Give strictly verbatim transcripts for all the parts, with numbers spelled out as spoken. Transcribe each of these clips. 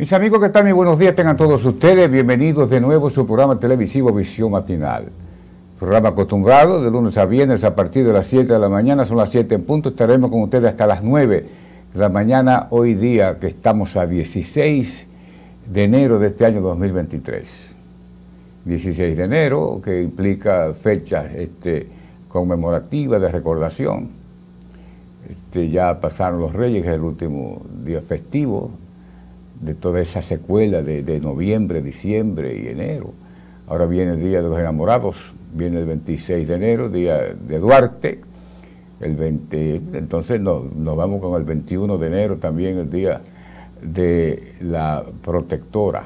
Mis amigos, ¿qué tal? Muy buenos días, tengan todos ustedes. Bienvenidos de nuevo a su programa televisivo Visión Matinal. Programa acostumbrado de lunes a viernes a partir de las siete de la mañana, son las siete en punto. Estaremos con ustedes hasta las nueve de la mañana, hoy día que estamos a dieciséis de enero de este año dos mil veintitrés. dieciséis de enero, que implica fechas este, conmemorativas de recordación. Este, ya pasaron los Reyes, que es el último día festivo de toda esa secuela de, de noviembre, diciembre y enero. Ahora viene el Día de los Enamorados, viene el veintiséis de enero, Día de Duarte, el veinte, entonces no, nos vamos con el veintiuno de enero también, el Día de la Protectora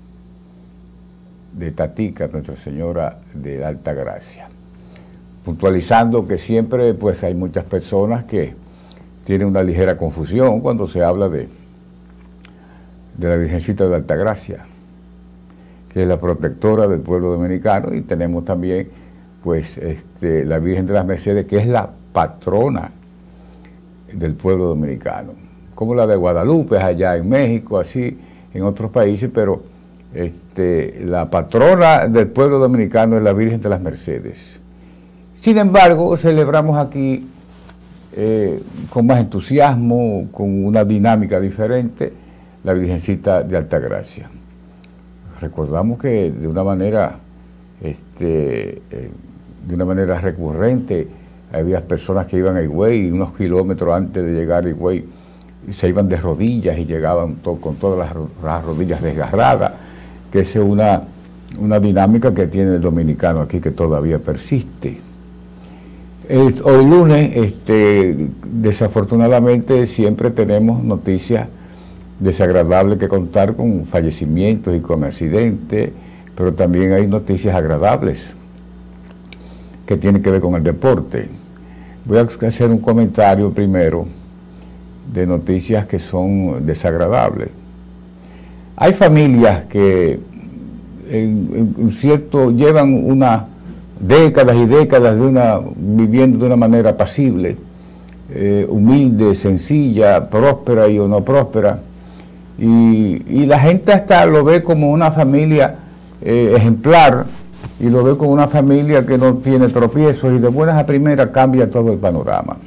de Tatica, Nuestra Señora de la Alta Gracia. Puntualizando que siempre pues hay muchas personas que tienen una ligera confusión cuando se habla de de la Virgencita de la Alta Gracia, que es la protectora del pueblo dominicano, y tenemos también pues este, la Virgen de las Mercedes, que es la patrona del pueblo dominicano, como la de Guadalupe allá en México, así en otros países, pero este, la patrona del pueblo dominicano es la Virgen de las Mercedes. Sin embargo, celebramos aquí eh, con más entusiasmo, con una dinámica diferente, la Virgencita de Altagracia. Recordamos que de una manera, este, eh, de una manera recurrente, había personas que iban a Higüey, unos kilómetros antes de llegar a Higüey, se iban de rodillas y llegaban to con todas las, las rodillas desgarradas, que es una, una dinámica que tiene el dominicano aquí que todavía persiste. Es, hoy lunes, este, desafortunadamente, siempre tenemos noticias desagradable que contar con fallecimientos y con accidentes, pero también hay noticias agradables que tienen que ver con el deporte. Voy a hacer un comentario primero de noticias que son desagradables. Hay familias que en, en cierto llevan una décadas y décadas de una, viviendo de una manera apacible, eh, humilde, sencilla, próspera y o no próspera. Y, y la gente hasta lo ve como una familia eh, ejemplar, y lo ve como una familia que no tiene tropiezos, y de buenas a primeras cambia todo el panorama.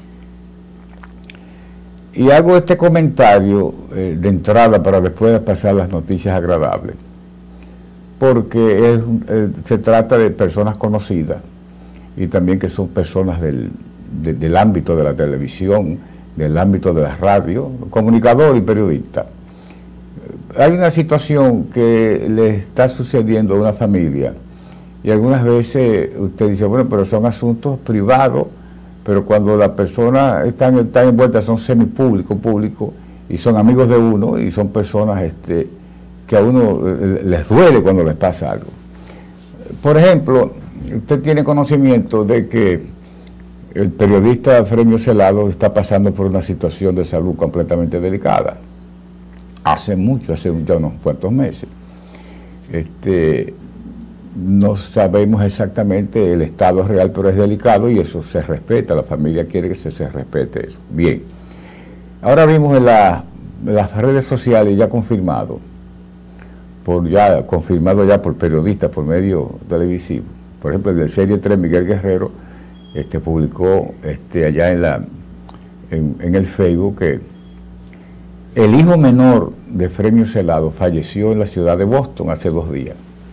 Y hago este comentario eh, de entrada para después pasar las noticias agradables, porque es, eh, se trata de personas conocidas y también que son personas del, de, del ámbito de la televisión, del ámbito de la radio, comunicador y periodista. Hay una situación que le está sucediendo a una familia, y algunas veces usted dice, bueno, pero son asuntos privados, pero cuando las personas están, están envueltas son semipúblicos, públicos, y son amigos de uno, y son personas este, que a uno les duele cuando les pasa algo. Por ejemplo, usted tiene conocimiento de que el periodista Fremio Celado está pasando por una situación de salud completamente delicada. Hace mucho, hace ya unos cuantos meses. Este, no sabemos exactamente el estado real, pero es delicado y eso se respeta, la familia quiere que se, se respete eso. Bien, ahora vimos en, la, en las redes sociales ya confirmado, por ya confirmado ya por periodistas, por medio televisivo. Por ejemplo, el de Serie tres, Miguel Guerrero, este, publicó este, allá en, la, en, en el Facebook que el hijo menor de Fremio Celado falleció en la ciudad de Boston hace dos días.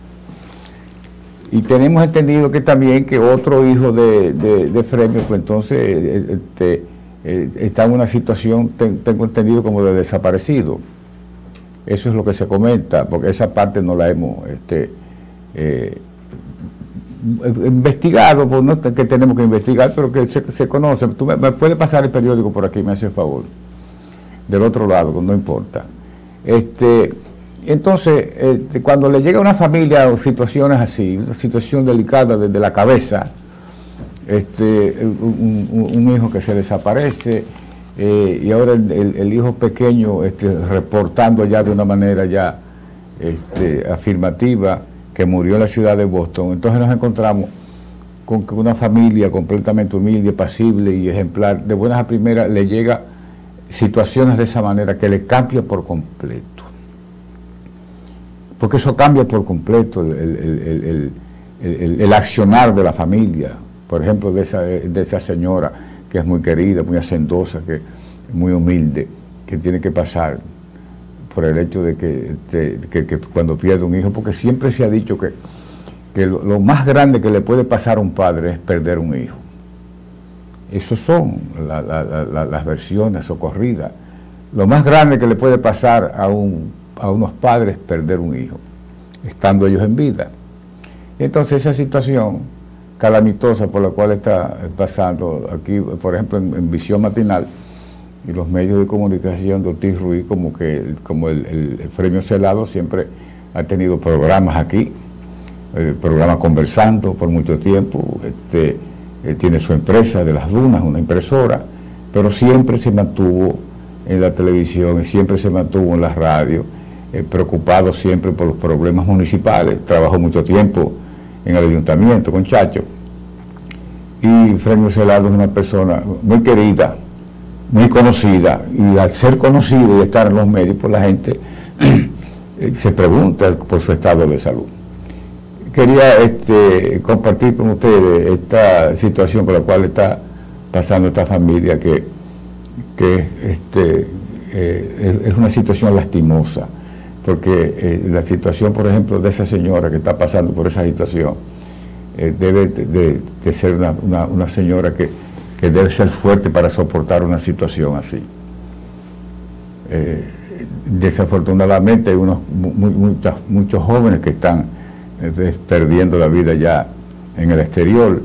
Y tenemos entendido que también que otro hijo de, de, de Fremio, pues entonces este, está en una situación, ten, tengo entendido, como de desaparecido. Eso es lo que se comenta, porque esa parte no la hemos este, eh, investigado, pues no que tenemos que investigar, pero que se, se conoce. Tú me, me puedes pasar el periódico por aquí, me hace el favor. Del otro lado, no importa. Este, entonces, este, cuando le llega a una familia o situaciones así, una situación delicada desde la cabeza, este, un, un, un hijo que se desaparece, eh, y ahora el, el, el hijo pequeño este, reportando ya de una manera ya este, afirmativa que murió en la ciudad de Boston, entonces nos encontramos con que una familia completamente humilde, pasible y ejemplar, de buenas a primeras le llega situaciones de esa manera que le cambia por completo. porque eso cambia por completo el, el, el, el, el, el accionar de la familia. Por ejemplo, de esa, de esa señora que es muy querida, muy hacendosa, que es muy humilde, que tiene que pasar por el hecho de que, de, que, que cuando pierde un hijo, porque siempre se ha dicho que, que lo, lo más grande que le puede pasar a un padre es perder un hijo. Esas son la, la, la, las versiones socorridas. Lo más grande que le puede pasar a, un, a unos padres es perder un hijo, estando ellos en vida. Entonces esa situación calamitosa por la cual está pasando aquí, por ejemplo, en, en Visión Matinal y los medios de comunicación de Ortiz Ruiz, como que como el, el, el Premio Celado siempre ha tenido programas aquí, el programa Conversando por mucho tiempo, este, eh, tiene su empresa de las Dunas, una impresora, pero siempre se mantuvo en la televisión y siempre se mantuvo en la radio, eh, preocupado siempre por los problemas municipales. Trabajó mucho tiempo en el ayuntamiento con Chacho, y Fremio Celado es una persona muy querida, muy conocida, y al ser conocido y estar en los medios, pues la gente se pregunta por su estado de salud. Quería este, compartir con ustedes esta situación por la cual está pasando esta familia, que, que este, eh, es una situación lastimosa, porque eh, la situación, por ejemplo, de esa señora que está pasando por esa situación, eh, debe de, de, de ser una, una, una señora que, que debe ser fuerte para soportar una situación así. Eh, desafortunadamente hay unos, muy, muchas, muchos jóvenes que están eh, perdiendo la vida ya en el exterior,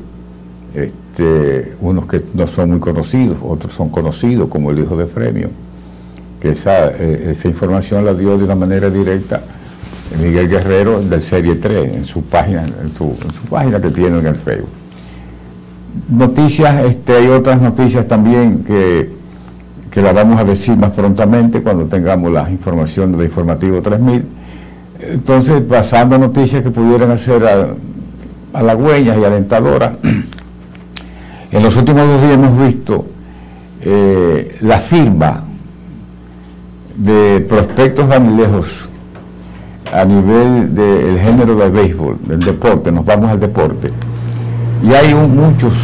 este, unos que no son muy conocidos, otros son conocidos, como el hijo de Fremio, que esa, eh, esa información la dio de una manera directa Miguel Guerrero del Serie tres, en su página, en su, en su página que tiene en el Facebook. Noticias, este, hay otras noticias también que, que las vamos a decir más prontamente cuando tengamos las informaciones de Informativo tres mil. Entonces, pasando a noticias que pudieran ser halagüeñas y alentadoras, en los últimos dos días hemos visto eh, la firma de prospectos vanilejos a nivel del género del béisbol, del deporte. Nos vamos al deporte, y hay un, muchos,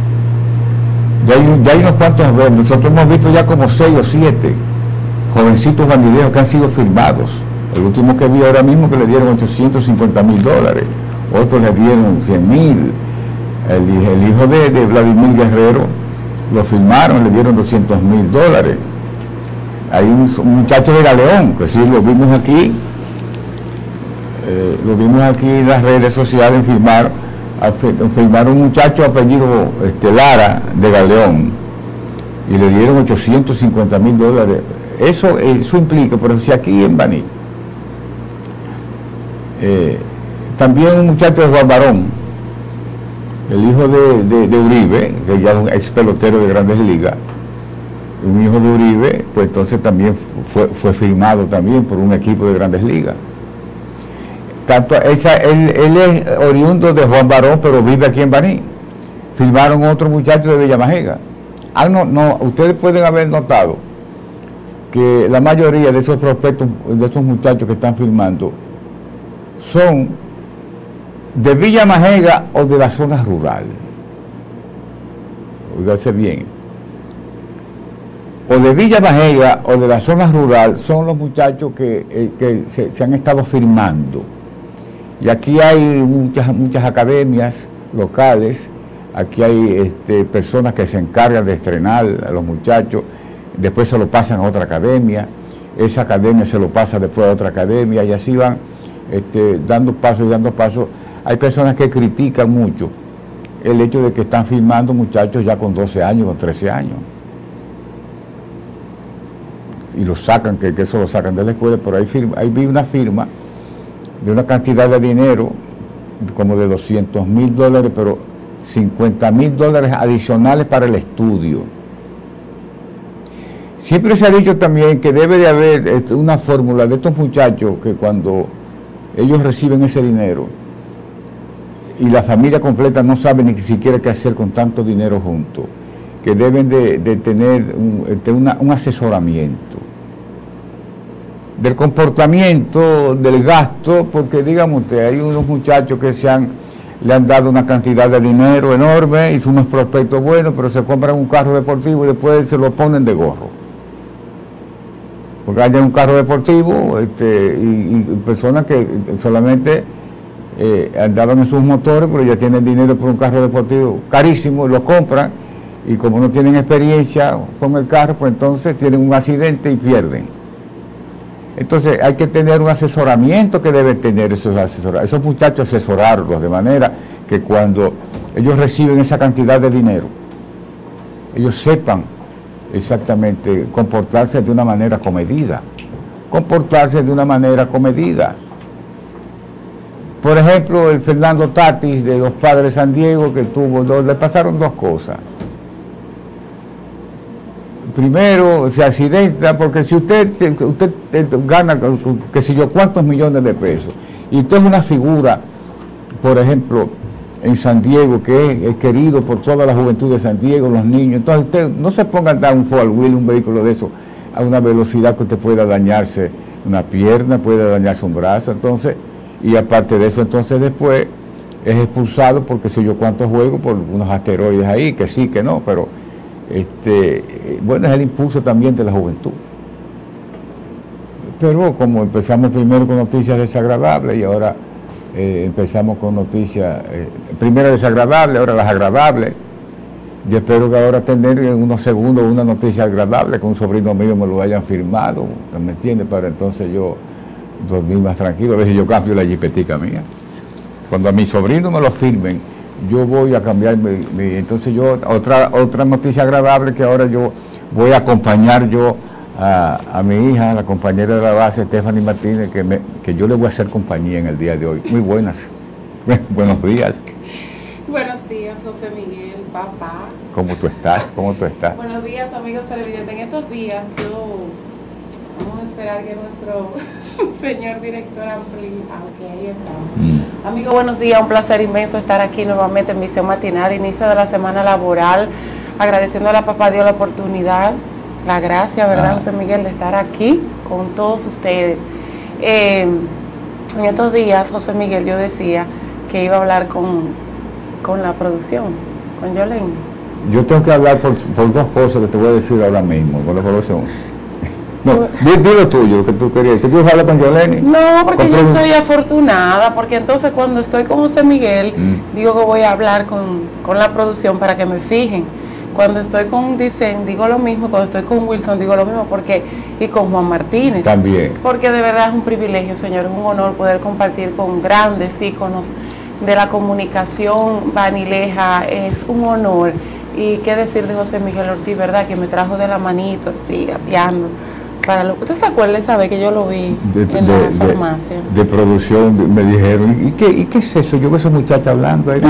ya hay, ya hay unos cuantos, nosotros hemos visto ya como seis o siete jovencitos bandilejos que han sido firmados. El último que vi ahora mismo, que le dieron ochocientos cincuenta mil dólares, otros le dieron cien mil. El, el hijo de, de Vladimir Guerrero lo firmaron, le dieron doscientos mil dólares. Hay un, un muchacho de Galeón, que sí lo vimos aquí, eh, lo vimos aquí en las redes sociales, firmar, a, firmar un muchacho apellido este, Lara, de Galeón, y le dieron ochocientos cincuenta mil dólares. Eso, eso implica, por ejemplo, si aquí en Baní, eh, también un muchacho de Juan Barón, el hijo de, de, de Uribe, que ya es un ex pelotero de Grandes Ligas, un hijo de Uribe, pues entonces también fue, fue firmado también por un equipo de Grandes Ligas. Tanto esa, él, él es oriundo de Juan Barón, pero vive aquí en Baní. Firmaron otro muchacho de Villamajega. Ah, no, no, ustedes pueden haber notado que la mayoría de esos prospectos, de esos muchachos que están firmando, son de Villamajega o de la zona rural. Óigase bien. O de Villamajega o de la zona rural son los muchachos que, eh, que se, se han estado firmando. Y aquí hay muchas, muchas academias locales, aquí hay este, personas que se encargan de estrenar a los muchachos, después se lo pasan a otra academia, esa academia se lo pasa después a otra academia, y así van este, dando pasos y dando pasos. Hay personas que critican mucho el hecho de que están firmando muchachos ya con doce años, con trece años. Y lo sacan, que, que eso lo sacan de la escuela, pero ahí, firma, ahí vi una firma de una cantidad de dinero como de doscientos mil dólares, pero cincuenta mil dólares adicionales para el estudio. Siempre se ha dicho también que debe de haber este, una fórmula de estos muchachos que cuando ellos reciben ese dinero y la familia completa no sabe ni siquiera qué hacer con tanto dinero junto, que deben de, de tener un, de una, un asesoramiento. del comportamiento, del gasto, porque digamos usted, hay unos muchachos que se han, le han dado una cantidad de dinero enorme y son unos prospectos buenos, pero se compran un carro deportivo y después se lo ponen de gorro. Porque hay un carro deportivo este, y, y personas que solamente eh, andaban en sus motores, pero ya tienen dinero por un carro deportivo carísimo, lo compran y como no tienen experiencia con el carro, pues entonces tienen un accidente y pierden. Entonces hay que tener un asesoramiento que deben tener esos asesorados, esos muchachos, asesorarlos de manera que cuando ellos reciben esa cantidad de dinero, ellos sepan exactamente comportarse de una manera comedida, comportarse de una manera comedida. Por ejemplo, el Fernando Tatis de los Padres de San Diego, que tuvo dos, le pasaron dos cosas. Primero, se accidenta, porque si usted, usted gana, qué sé yo, cuántos millones de pesos, y usted es una figura, por ejemplo, en San Diego, que es, es querido por toda la juventud de San Diego, los niños, entonces usted no se ponga a dar un four wheel, un vehículo de eso, a una velocidad que usted pueda dañarse una pierna, puede dañarse un brazo, entonces, y aparte de eso, entonces después es expulsado porque sé yo cuántos juegos, por unos asteroides ahí, que sí, que no, pero Este, bueno, es el impulso también de la juventud. Pero como empezamos primero con noticias desagradables y ahora eh, empezamos con noticias, eh, primero desagradables, ahora las agradables, yo espero que ahora tener en unos segundos una noticia agradable, que un sobrino mío me lo hayan firmado, ¿me entiende? Para entonces yo dormir más tranquilo, a veces yo cambio la jipetica mía. Cuando a mi sobrino me lo firmen, yo voy a cambiar, mi, mi, entonces yo, otra otra noticia agradable, que ahora yo voy a acompañar yo a, a mi hija, la compañera de la base, Stephanie Martínez, que, me, que yo le voy a hacer compañía en el día de hoy. Muy buenas, buenos días. Buenos días, José Miguel, papá. ¿Cómo tú estás? ¿Cómo tú estás? Buenos días, amigos televidentes. En estos días yo, vamos a esperar que nuestro señor director amplíe, aunque ahí está. Mm. Amigo, buenos días, un placer inmenso estar aquí nuevamente en Misión Matinal, inicio de la semana laboral, agradeciendo a la Papá Dios la oportunidad, la gracia, ¿verdad, ah. José Miguel, de estar aquí con todos ustedes. Eh, en estos días, José Miguel, yo decía que iba a hablar con, con la producción, con Yolene. Yo tengo que hablar por, por dos cosas que te voy a decir ahora mismo, con la producción. No, di lo tuyo, que tú querías, que tú hablas con Yolene. No, porque yo soy afortunada, porque entonces cuando estoy con José Miguel, mm. digo que voy a hablar con, con la producción para que me fijen. Cuando estoy con Dicen, digo lo mismo, cuando estoy con Wilson, digo lo mismo, porque y con Juan Martínez. También. Porque de verdad es un privilegio, señor, es un honor poder compartir con grandes íconos de la comunicación vanileja, es un honor. Y qué decir de José Miguel Ortiz, ¿verdad? Que me trajo de la manito así, gateando. Para lo, ¿usted se acuerda esa vez que yo lo vi de, en de, la farmacia? De, de producción, me dijeron, ¿y qué, ¿y qué es eso? Yo veo a esa muchacha hablando ahí.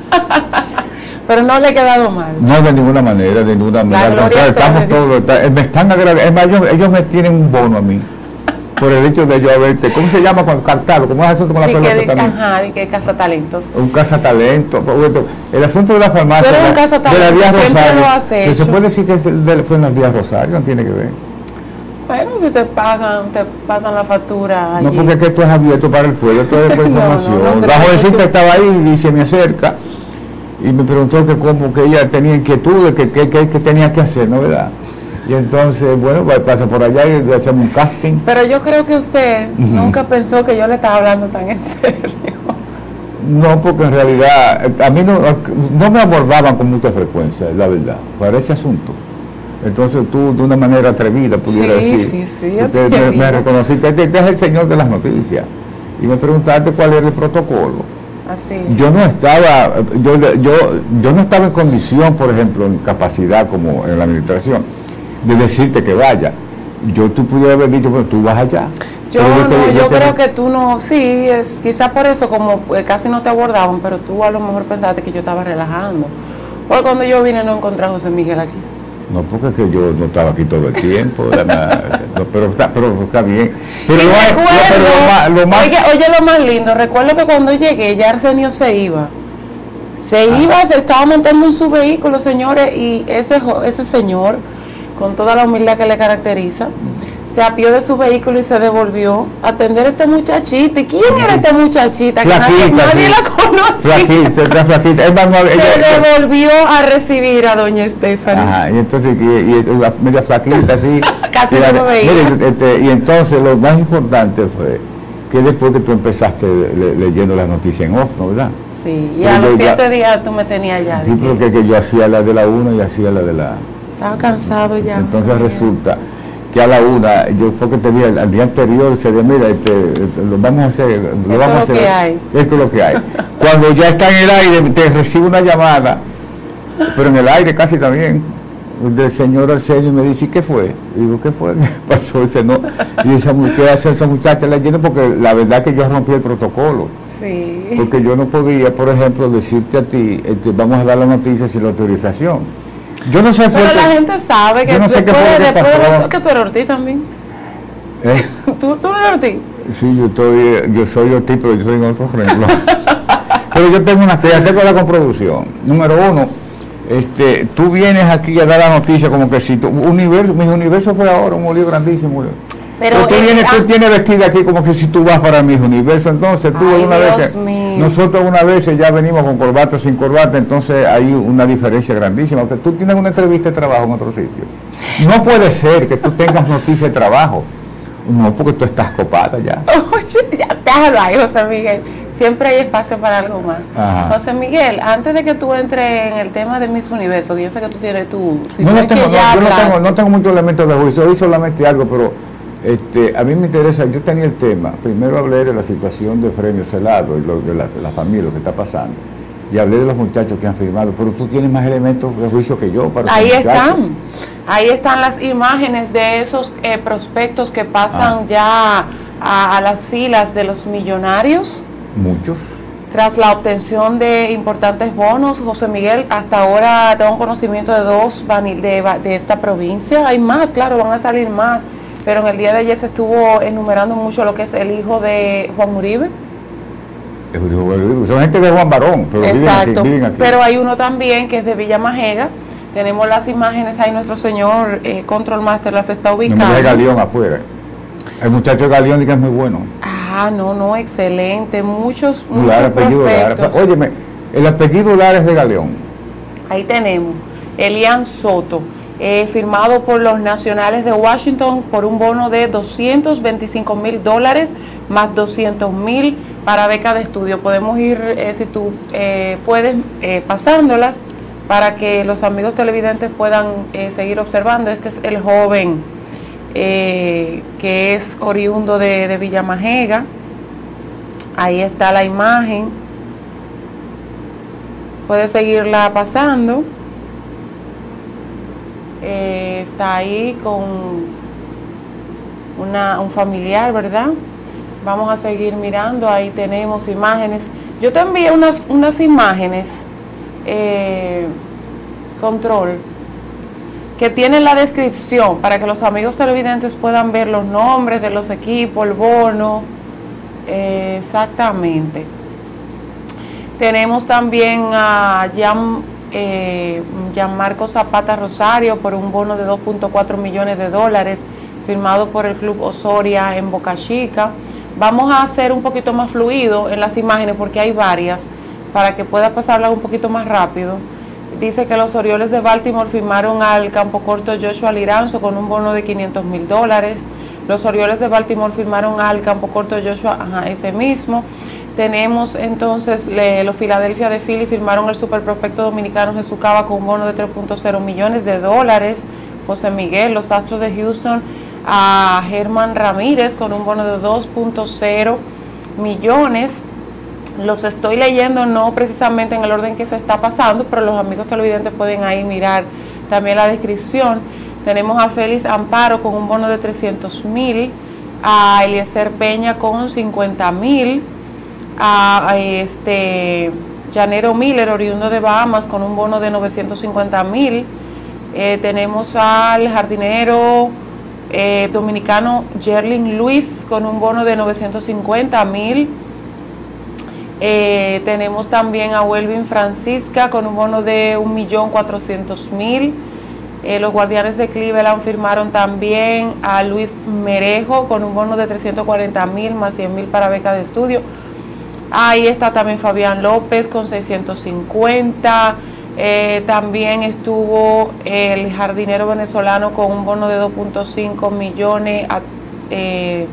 Pero no le he quedado mal. No, de ninguna manera, de ninguna manera. Estamos todos, está, me están agradeciendo. Es más, ellos, ellos me tienen un bono a mí. Por el hecho de yo haberte, ¿cómo se llama cuando cartado? ¿Cómo es el asunto con la pelota de, también? Ajá, de que cazatalentos. Un cazatalentos. El asunto de la farmacia. Pero un cazatalentos, de la Vía Rosario. Lo hace que se puede decir que fue en la Vía Rosario, no tiene que ver. Bueno, si te pagan, te pasan la factura allí. No, porque es que esto es abierto para el pueblo, esto es por información. No, no, no, la jovencita estaba ahí y se me acerca y me preguntó que cómo, que ella tenía inquietudes, que, que, que, que tenía que hacer, ¿no verdad? Y entonces, bueno, pasa por allá y hacemos un casting. Pero yo creo que usted uh-huh. nunca pensó que yo le estaba hablando tan en serio. No, porque en realidad a mí no, no me abordaban con mucha frecuencia, la verdad, para ese asunto. Entonces tú de una manera atrevida pudiera sí, decir, sí, sí, usted me, me reconociste, este, este es el señor de las noticias, y me preguntaste cuál era el protocolo. Así. Yo no estaba, yo, yo, yo no estaba en condición, por ejemplo, en capacidad como en la administración, de decirte que vaya. Yo tú pudieras haber dicho, pero tú vas allá. Yo yo no, te, yo, yo te, creo que tú no, sí, es quizá por eso como eh, casi no te abordaban, pero tú a lo mejor pensaste que yo estaba relajando. Porque cuando yo vine no encontré a José Miguel aquí. No, porque es que yo no estaba aquí todo el tiempo, la, no, pero, está, pero está bien. Pero, lo, recuerdo, lo, pero lo, más, lo más... Oye, oye, lo más lindo, recuerdo que cuando llegué ya Arsenio se iba. Se ah. iba, se estaba montando en su vehículo, señores, y ese, ese señor, con toda la humildad que le caracteriza, se apió de su vehículo y se devolvió a atender a esta muchachita. ¿Y quién era esta muchachita? Flaquita, que nadie, nadie sí. la conocía. Flaquita, era flaquita. Es más, no, Se ella, devolvió a recibir a doña Stephanie. Ajá, y entonces, y, y es una media flaquita así. Casi y, no lo veía. mire, este, y entonces lo más importante fue que después que tú empezaste le, leyendo las noticias en off, ¿no verdad? Sí, y Pero a los yo siete ya- días tú me tenías ya. Sí, de que porque que yo hacía la de la una y hacía la de la... estaba cansado ya. Entonces José Miguel. resulta que a la una, yo fue que te dije al, al día anterior, se dije, mira, este, este, lo vamos a hacer, lo Esto vamos a es lo hacer. que hay. Esto es lo que hay. Cuando ya está en el aire, te recibo una llamada, pero en el aire casi también, del señor Arsenio, y me dice, ¿y qué fue? Y digo, ¿qué fue? ¿Qué pasó? Dice, no. Y dice, ¿qué hace esa muchacha leyendo? Porque la verdad que yo rompí el protocolo. Sí. Porque yo no podía, por ejemplo, decirte a ti, este, vamos a dar la noticia sin la autorización. Yo no sé... Pero fue la que- gente sabe que yo no sé qué después, fue lo que después de pasó. eso, que tú eres Ortiz también. ¿Eh? ¿Tú, tú no eres Ortiz. Sí, yo estoy, yo soy Ortiz, pero yo soy en otro renglón. Pero yo tengo una estrella, tengo la comproducción. Número uno, este, tú vienes aquí a dar la noticia como que si tu universo, mi universo fue ahora un lío grandísimo. Pero, Pero tú, eh, vienes, tú ah, tienes vestida aquí como que si tú vas para mis universo, entonces tú Ay, una Dios vez, mío. nosotros una vez ya venimos con corbata o sin corbata, entonces hay una diferencia grandísima, porque tú tienes una entrevista de trabajo en otro sitio. No puede ser que tú tengas noticia de trabajo, no, porque tú estás copada ya. Oye, ya, déjalo ahí, José Miguel. Siempre hay espacio para algo más. Ajá. José Miguel, antes de que tú entres en el tema de Miss Universo, que yo sé que tú tienes tu... Si no, no no es tengo, que no, ya yo no tengo, hablaste. no tengo muchos elementos de juicio, hoy solamente algo, pero este, a mí me interesa, yo tenía el tema, primero hablé de la situación de Fremio Celado y lo, de la, la familia, lo que está pasando, y hablé de los muchachos que han firmado, pero tú tienes más elementos de juicio que yo para Ahí esos muchachos. están, ahí están las imágenes de esos eh, prospectos que pasan Ah. ya a, a las filas de los millonarios. Muchos. Tras la obtención de importantes bonos, José Miguel, hasta ahora tengo conocimiento de dos vanil- de, va- de esta provincia. Hay más, claro, van a salir más. Pero en el día de ayer se estuvo enumerando mucho lo que es el hijo de Juan Uribe. Son gente de Juan Barón, pero viven aquí, Exacto. viven aquí. Pero hay uno también que es de Villa Majega. Tenemos las imágenes ahí, nuestro señor eh, Control Master las está No me ubicando. deje Galeón afuera. El muchacho de Galeón que es muy bueno. Ah, no, no, excelente. Muchos, muchos Lara, apellido Lara. prospectos. Óyeme, el apellido Lara es de Galeón. Ahí tenemos Elian Soto, eh, firmado por los Nacionales de Washington por un bono de doscientos veinticinco mil dólares más doscientos mil para beca de estudio. Podemos ir, eh, si tú eh, puedes, eh, pasándolas para que los amigos televidentes puedan eh, seguir observando. Este es el joven eh, que es oriundo de, de Villa Majega. Ahí está la imagen. Puede seguirla pasando. Eh, está ahí con una, un familiar, ¿verdad? Vamos a seguir mirando. Ahí tenemos imágenes. Yo te envié unas, unas imágenes, eh, control, que tienen la descripción para que los amigos televidentes puedan ver los nombres de los equipos, el bono. Eh, exactamente. Tenemos también a Jan, eh, Gianmarco Zapata Rosario por un bono de dos punto cuatro millones de dólares, firmado por el Club Osoria en Boca Chica. Vamos a hacer un poquito más fluido en las imágenes porque hay varias, para que pueda pasarla un poquito más rápido. Dice que los Orioles de Baltimore firmaron al campo corto Joshua Liranzo con un bono de quinientos mil dólares. Los Orioles de Baltimore firmaron al campo corto Joshua, ajá, ese mismo. Tenemos entonces le, los Philadelphia de Philly firmaron el super prospecto dominicano Jesús Cava con un bono de tres punto cero millones de dólares. José Miguel, los Astros de Houston a Germán Ramírez con un bono de dos punto cero millones. Los estoy leyendo no precisamente en el orden que se está pasando, pero los amigos televidentes pueden ahí mirar también la descripción. Tenemos a Félix Amparo con un bono de trescientos mil, a Eliezer Peña con cincuenta mil, a, a este Llanero Miller, oriundo de Bahamas, con un bono de novecientos cincuenta mil. Eh, tenemos al jardinero eh, dominicano Jerlin Luis con un bono de novecientos cincuenta mil. Eh, tenemos también a Welvin Francisca con un bono de un millón cuatrocientos mil. Eh, los Guardianes de Cleveland firmaron también a Luis Merejo con un bono de trescientos cuarenta mil más cien mil para beca de estudio. Ahí está también Fabián López con seiscientos cincuenta. Eh, también estuvo el jardinero venezolano con un bono de dos punto cinco millones. Eh,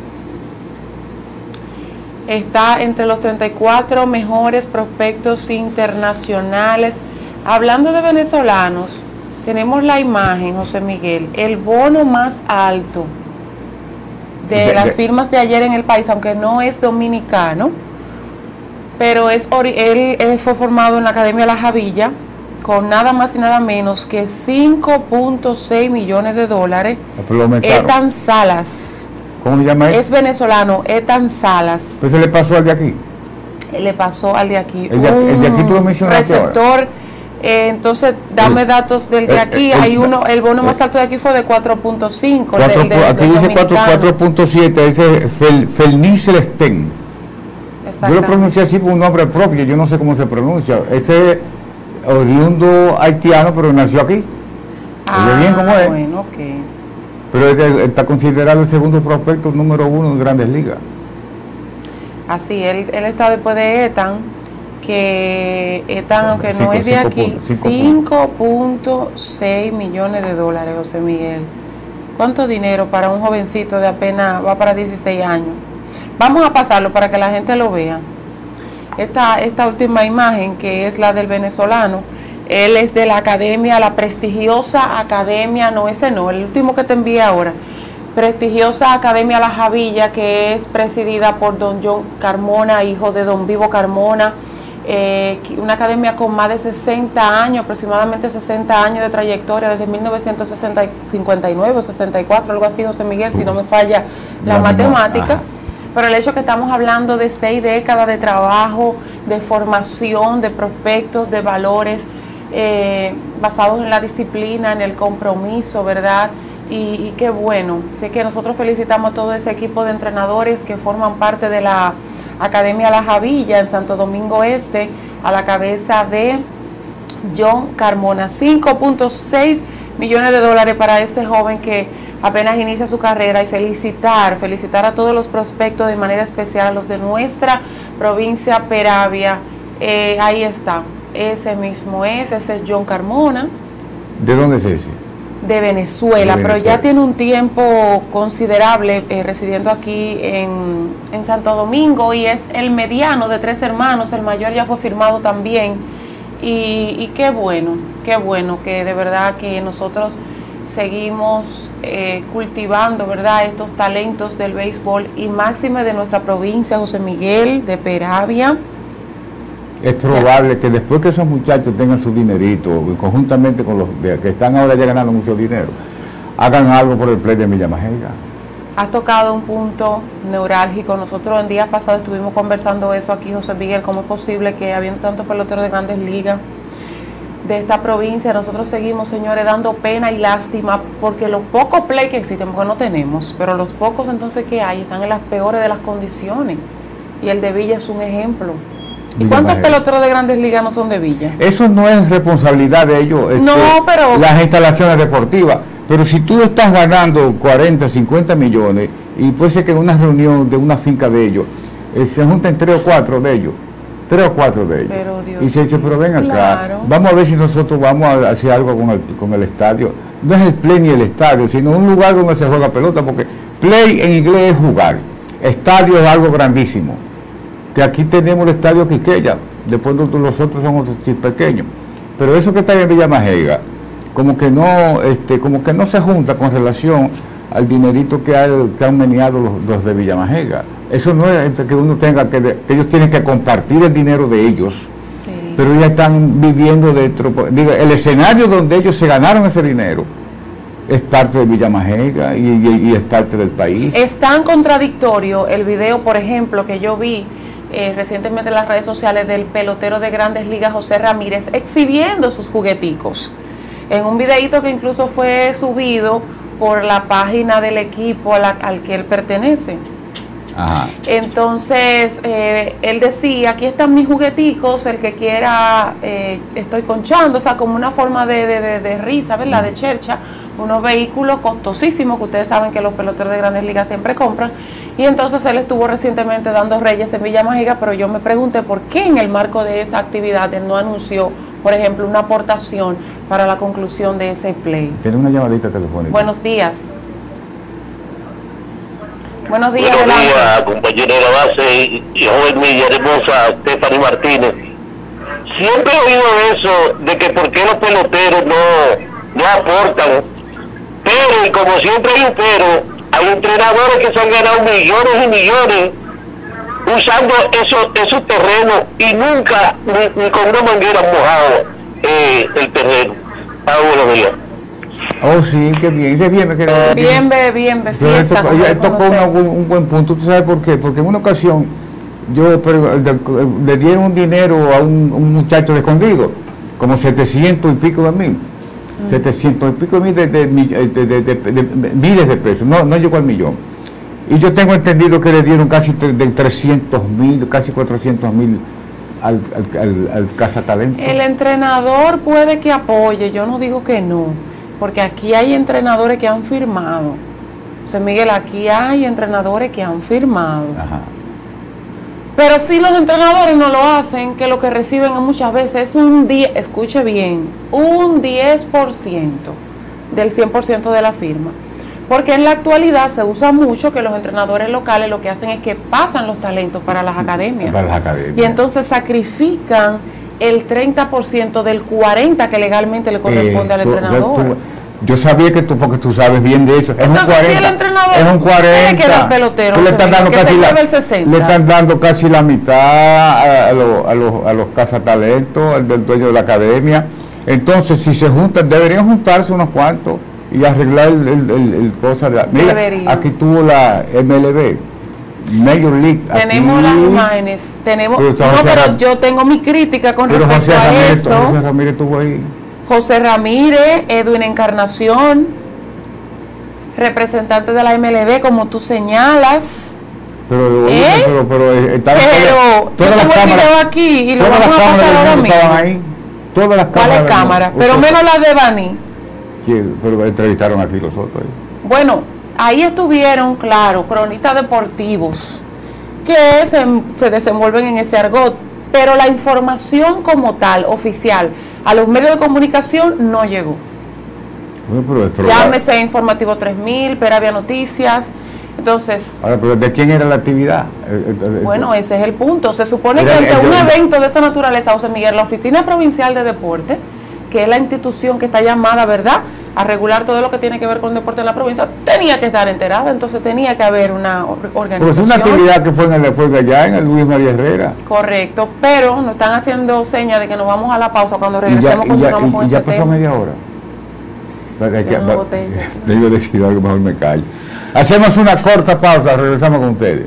está entre los treinta y cuatro mejores prospectos internacionales. Hablando de venezolanos, tenemos la imagen, José Miguel, el bono más alto de, de las firmas de ayer en el país, aunque no es dominicano, pero es él, él fue formado en la Academia La Javilla con nada más y nada menos que cinco punto seis millones de dólares. Etan Salas. ¿Cómo se llama él? Es venezolano, Etan Salas. ¿Pues se le pasó al de aquí? Le pasó al de aquí. El de, el de aquí tú lo mencionaste receptor. Ahora. Eh, entonces, dame el, datos del de aquí. El, el, Hay uno, el bono el, más alto de aquí fue de cuatro punto cinco. Aquí dice cuatro punto siete, dice Fel, Felnice Lestén. Yo lo pronuncié así por un nombre propio, yo no sé cómo se pronuncia. Este es oriundo haitiano, pero nació aquí. Ah, bien cómo es. Bueno, ok. Pero este está considerado el segundo prospecto número uno en Grandes Ligas. Así, él, él está después de Etan, que Etan, aunque cinco, no es de aquí, cinco punto seis millones de dólares, José Miguel. ¿Cuánto dinero para un jovencito de apenas, va para dieciséis años? Vamos a pasarlo para que la gente lo vea. Esta, esta última imagen, que es la del venezolano, él es de la academia, la prestigiosa academia, no ese no, el último que te envié ahora, prestigiosa Academia La Javilla, que es presidida por don John Carmona, hijo de don Vivo Carmona, eh, una academia con más de sesenta años, aproximadamente sesenta años de trayectoria, desde mil novecientos cincuenta y nueve o sesenta y cuatro, algo así, José Miguel, si no me falla la, la matemática. Ajá. Pero el hecho que estamos hablando de seis décadas de trabajo, de formación, de prospectos, de valores eh, basados en la disciplina, en el compromiso, ¿verdad? Y, y qué bueno. Así que nosotros felicitamos a todo ese equipo de entrenadores que forman parte de la Academia La Javilla en Santo Domingo Este, a la cabeza de John Carmona. cinco punto seis millones de dólares para este joven que apenas inicia su carrera, y felicitar, felicitar a todos los prospectos, de manera especial a los de nuestra provincia Peravia. Eh, ahí está, ese mismo es, ese es John Carmona. ¿De dónde es ese? De Venezuela, de Venezuela, pero ya tiene un tiempo considerable eh, residiendo aquí en, en Santo Domingo, y es el mediano de tres hermanos, el mayor ya fue firmado también, y, y qué bueno, qué bueno que de verdad que nosotros seguimos eh, cultivando, ¿verdad?, estos talentos del béisbol, y máxime de nuestra provincia, José Miguel, de Peravia. Es probable ya. que después que esos muchachos tengan su dinerito, conjuntamente con los de, que están ahora ya ganando mucho dinero, hagan algo por el play de Villamagega. Has tocado un punto neurálgico. Nosotros en días pasados estuvimos conversando eso aquí, José Miguel, cómo es posible que habiendo tantos peloteros de Grandes Ligas de esta provincia, nosotros seguimos, señores, dando pena y lástima, porque los pocos play que existen, porque no tenemos, pero los pocos entonces que hay, están en las peores de las condiciones, y el de Villa es un ejemplo. ¿Y cuántos peloteros de Grandes Ligas no son de Villa? Eso no es responsabilidad de ellos, no, este, pero las instalaciones deportivas, pero si tú estás ganando cuarenta, cincuenta millones, y puede ser que en una reunión de una finca de ellos, eh, se junten tres o cuatro de ellos, tres o cuatro de ellos. Pero Dios y se dice, pero ven acá, claro. vamos a ver si nosotros vamos a hacer algo con el, con el estadio. No es el play ni el estadio, sino un lugar donde se juega pelota, porque play en inglés es jugar, estadio es algo grandísimo. Que aquí tenemos el estadio Quiqueya, después los otros son otros pequeños. Pero eso que está en Villamagega, como que no, este, como que no se junta con relación al dinerito que, hay, que han meneado los, los de Villamagega. Eso no es que uno tenga que, que ellos tienen que compartir el dinero de ellos, sí. Pero ya están viviendo dentro, digo, el escenario donde ellos se ganaron ese dinero es parte de Villamagega y, y, y es parte del país. Es tan contradictorio el video, por ejemplo, que yo vi eh, recientemente en las redes sociales del pelotero de Grandes Ligas, José Ramírez, exhibiendo sus jugueticos, en un videíto que incluso fue subido por la página del equipo a la, al que él pertenece. Ajá. Entonces, eh, él decía, aquí están mis jugueticos, el que quiera, eh, estoy conchando, o sea, como una forma de, de, de, de risa, ¿verdad? De chercha, unos vehículos costosísimos que ustedes saben que los peloteros de Grandes Ligas siempre compran. Y entonces él estuvo recientemente dando reyes en Villa Mágica, pero yo me pregunté por qué en el marco de esa actividad él no anunció, por ejemplo, una aportación para la conclusión de ese play. Tiene una llamadita telefónica. Buenos días. Buenos días, Buenos días, compañero de la base y, y joven mía hermosa Stephanie Martínez. Siempre he oído eso de que por qué los peloteros no, no aportan, pero, y como siempre hay un pero, hay entrenadores que se han ganado millones y millones usando esos, esos terrenos y nunca ni, ni con una manguera han mojado eh, el terreno. Ah, buenos días. Oh, sí, qué bien, ese bien, que bien, bien, bien, bien, fiesta, tocó, ella tocó una, un, un buen punto. ¿Tú sabes por qué? Porque en una ocasión yo pero, de, le dieron un dinero a un, un muchacho de Escondido, como setecientos y pico de mil, mm. setecientos y pico de mil de, de, de, de, de, de, de, de miles de pesos, no, no llegó al millón. Y yo tengo entendido que le dieron casi de trescientos mil, casi cuatrocientos mil al, al, al, al cazatalento. El entrenador puede que apoye, yo no digo que no, porque aquí hay entrenadores que han firmado. José Miguel, aquí hay entrenadores que han firmado. Ajá. Pero si los entrenadores no lo hacen, que lo que reciben muchas veces es un diez, escuche bien, un diez por ciento del cien por ciento de la firma. Porque en la actualidad se usa mucho que los entrenadores locales lo que hacen es que pasan los talentos para las academias. Para las academias. Y entonces sacrifican el treinta por ciento del cuarenta por ciento que legalmente le corresponde eh, al tú, entrenador. Tú, yo sabía que tú, porque tú sabes bien de eso. Es entonces, un cuarenta, si el entrenador es un cuarenta, tiene que dar pelotero, tú le están dando casi la, el sesenta. Le están dando casi la mitad a, a, lo, a los, a los cazatalentos, al del dueño de la academia. Entonces, si se juntan, deberían juntarse unos cuantos y arreglar el, el, el, el cosa de la... Mira, debería. Aquí tuvo la M L B, Major League. Tenemos aquí, las imágenes, tenemos... Pero no, pero Ram... yo tengo mi crítica con pero respecto José a Ramírez, eso. José Ramírez estuvo ahí. José Ramírez, Edwin Encarnación, representante de la M L B, como tú señalas. Pero, ¿Eh? pero, pero, estaba pero todas yo las tengo el video aquí y lo vamos a pasar ahora mismo. Ahí, todas las ¿Cuáles cámaras? Pero menos las de Bani. Pero entrevistaron aquí los otros. Bueno, ahí estuvieron, claro, cronistas deportivos que se, se desenvuelven en ese argot, pero la información como tal, oficial, a los medios de comunicación no llegó. Bueno, pero, pero Llámese la... Informativo tres mil, Peravia Noticias. Entonces, ahora, pero ¿de quién era la actividad? Bueno, ese es el punto. Se supone que ante un evento de esa naturaleza, José Miguel, la Oficina Provincial de Deporte, que es la institución que está llamada, ¿verdad?, a regular todo lo que tiene que ver con el deporte en la provincia, tenía que estar enterada, entonces tenía que haber una organización. Pues es una actividad que fue en el fue allá en el Luis María Herrera. Correcto, pero nos están haciendo señas de que nos vamos a la pausa, cuando regresemos y ya, continuamos y ya, con y ya este pasó tema. media hora. Que, debo decir algo, mejor me callo. Hacemos una corta pausa, regresamos con ustedes.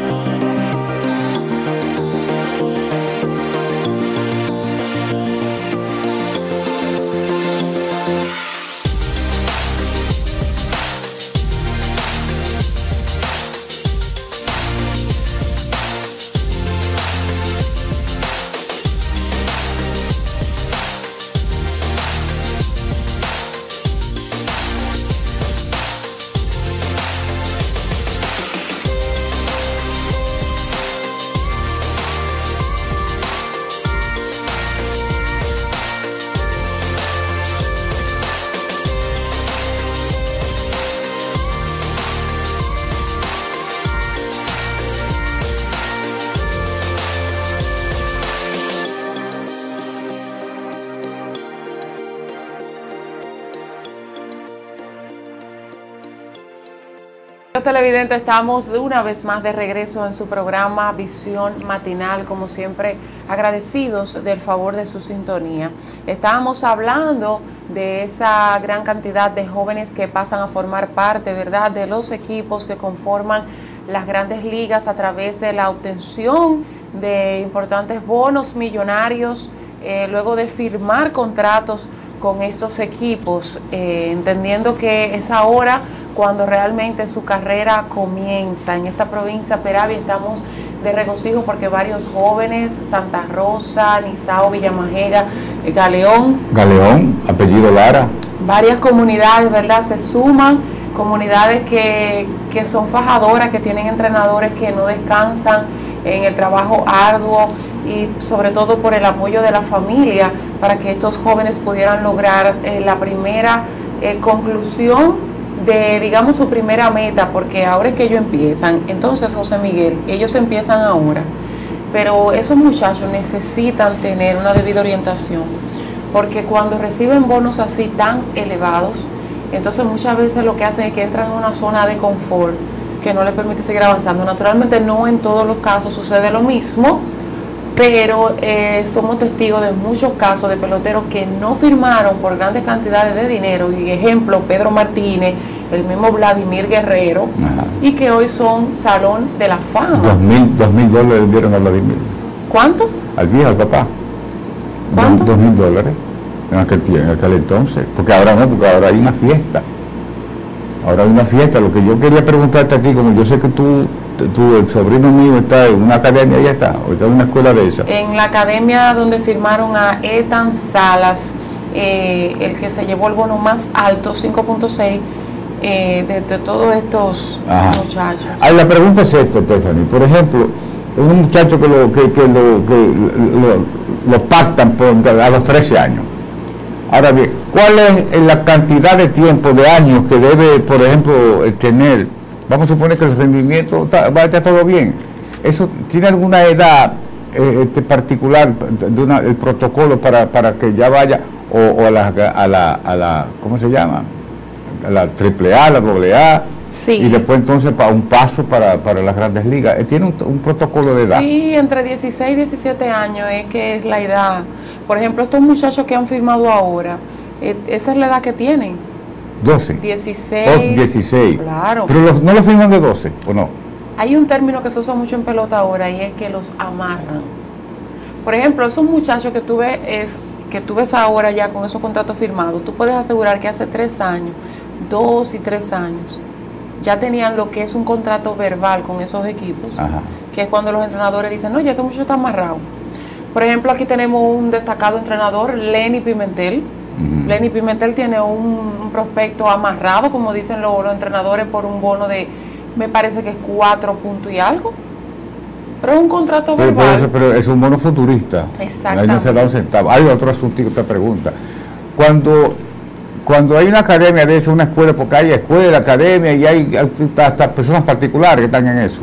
Televidentes, estamos de una vez más de regreso en su programa Visión Matinal, como siempre agradecidos del favor de su sintonía. Estábamos hablando de esa gran cantidad de jóvenes que pasan a formar parte, ¿verdad?, de los equipos que conforman las grandes ligas a través de la obtención de importantes bonos millonarios, eh, luego de firmar contratos con estos equipos, eh, entendiendo que es ahora cuando realmente su carrera comienza. En esta provincia Peravia estamos de regocijo porque varios jóvenes, Santa Rosa, Nizao, Villamajera, Galeón. Galeón, apellido Lara. Varias comunidades, ¿verdad? Se suman, comunidades que, que son fajadoras, que tienen entrenadores que no descansan en el trabajo arduo y sobre todo por el apoyo de la familia para que estos jóvenes pudieran lograr eh, la primera eh, conclusión de, digamos, su primera meta, porque ahora es que ellos empiezan. Entonces, José Miguel, ellos empiezan ahora, pero esos muchachos necesitan tener una debida orientación, porque cuando reciben bonos así tan elevados, entonces muchas veces lo que hacen es que entran en una zona de confort que no les permite seguir avanzando. Naturalmente no en todos los casos sucede lo mismo, pero eh, somos testigos de muchos casos de peloteros que no firmaron por grandes cantidades de dinero, y ejemplo, Pedro Martínez, el mismo Vladimir Guerrero, ajá, y que hoy son salón de la fama. Dos mil, dos mil dólares dieron a Vladimir. ¿Cuánto? Al viejo, al papá. ¿Cuánto? Dos mil dólares en aquel, en aquel entonces, porque ahora no, porque ahora hay una fiesta. Ahora hay una fiesta. Lo que yo quería preguntarte a ti, como yo sé que tú, tú el sobrino mío está en una academia, ya está, o está en una escuela de esa. En la academia donde firmaron a Ethan Salas, eh, el que se llevó el bono más alto, cinco punto seis, eh, de, de todos estos ajá, muchachos. Ay, la pregunta es esta, Stephanie. Por ejemplo, un muchacho que lo, que, que lo, que lo, lo pactan por, a los trece años. Ahora bien, ¿cuál es la cantidad de tiempo, de años que debe, por ejemplo, tener? Vamos a suponer que el rendimiento está, va a estar todo bien. ¿Eso tiene alguna edad eh, este particular, de una, el protocolo para, para que ya vaya, o, o a, la, a, la, a la, ¿cómo se llama? A la triple A, la doble A, sí, y después entonces para un paso para, para las grandes ligas? ¿Tiene un, un protocolo de edad? Sí, entre dieciséis y diecisiete años es que es la edad. Por ejemplo, estos muchachos que han firmado ahora, eh, esa es la edad que tienen. doce. dieciséis. Oh, dieciséis. Claro. Pero los, no lo firman de doce, ¿o no? Hay un término que se usa mucho en pelota ahora y es que los amarran. Por ejemplo, esos muchachos que tú ves, es, que tú ves ahora ya con esos contratos firmados, tú puedes asegurar que hace tres años, dos y tres años, ya tenían lo que es un contrato verbal con esos equipos, ajá, que es cuando los entrenadores dicen, no, ya ese muchacho está amarrado. Por ejemplo, aquí tenemos un destacado entrenador, Lenny Pimentel. Uh-huh. Lenny Pimentel tiene un, un prospecto amarrado, como dicen los, los entrenadores, por un bono de, me parece que es cuatro puntos y algo. Pero es un contrato pero, verbal. Pero, pero es un bono futurista. Exactamente. Ahí no se da un centavo. Hay otro asunto que te pregunta. Cuando, cuando hay una academia de eso, una escuela, porque hay escuela, academia, y hay hasta personas particulares que están en eso,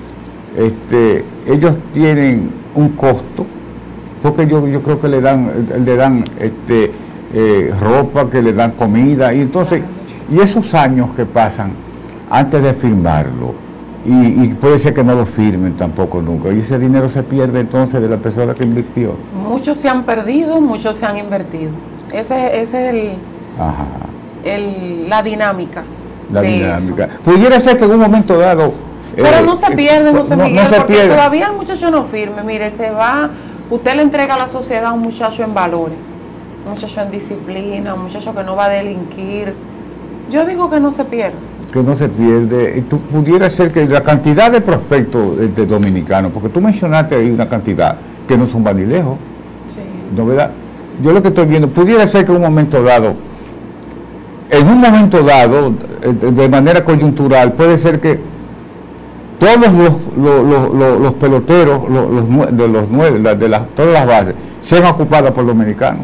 este, ellos tienen un costo, porque yo, yo creo que le dan, le dan este, eh, ropa, que le dan comida, y entonces, y esos años que pasan antes de firmarlo, y, y puede ser que no lo firmen tampoco nunca, y ese dinero se pierde entonces de la persona que invirtió. Muchos se han perdido, muchos se han invertido. Ese, ese es el, ajá, el, la dinámica. La de dinámica. Eso. Pudiera ser que en un momento dado... Pero eh, no se pierde, José no, Miguel, no se porque pierde. todavía el muchacho no firme. Mire, se va... Usted le entrega a la sociedad un muchacho en valores, un muchacho en disciplina, un muchacho que no va a delinquir. Yo digo que no se pierde. Que no se pierde. Y tú pudiera ser que la cantidad de prospectos de, de dominicanos, porque tú mencionaste ahí una cantidad que no son van ni lejos. Sí. ¿No, verdad? Yo lo que estoy viendo, pudiera ser que en un momento dado, en un momento dado, de manera coyuntural, puede ser que todos los, los, los, los, los peloteros los, los, de los nueve, de las, todas las bases, sean ocupadas por dominicanos.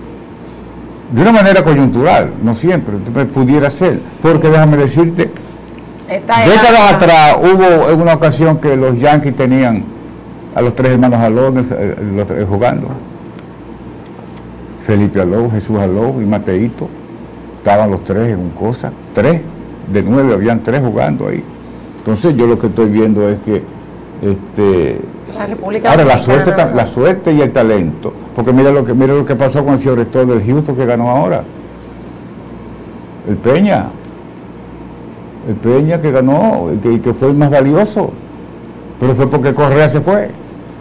De una manera coyuntural, no siempre, pudiera ser. Porque déjame decirte, décadas atrás hubo en una ocasión que los Yankees tenían a los tres hermanos Alou jugando. Felipe Alou, Jesús Alou y Mateito. Estaban los tres en un cosa, tres, de nueve habían tres jugando ahí. Entonces yo lo que estoy viendo es que este la República ahora la suerte, la suerte y el talento, porque mira lo que mira lo que pasó con el señor rector del Houston que ganó ahora, el Peña, el Peña que ganó y que, que fue el más valioso, pero fue porque Correa se fue.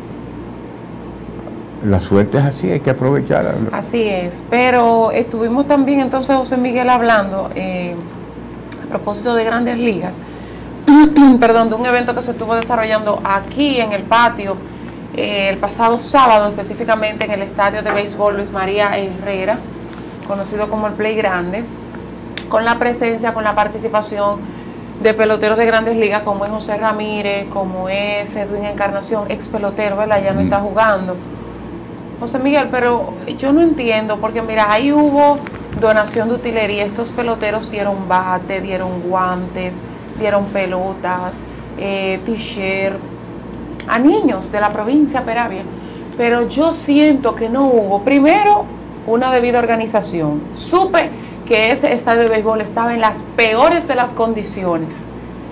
La suerte es así, hay que aprovecharla. Así es, pero estuvimos también entonces, José Miguel, hablando, eh, a propósito de Grandes Ligas, perdón, de un evento que se estuvo desarrollando aquí en el patio eh, el pasado sábado, específicamente en el estadio de béisbol Luis María Herrera, conocido como el Play Grande, con la presencia, con la participación de peloteros de Grandes Ligas como es José Ramírez, como es Edwin Encarnación, ex pelotero, ¿verdad? Ya no está jugando. José Miguel, pero yo no entiendo, porque mira, ahí hubo donación de utilería, estos peloteros dieron bate, dieron guantes, dieron pelotas, eh, t-shirt, a niños de la provincia Peravia, pero yo siento que no hubo, primero, una debida organización. Supe que ese estadio de béisbol estaba en las peores de las condiciones,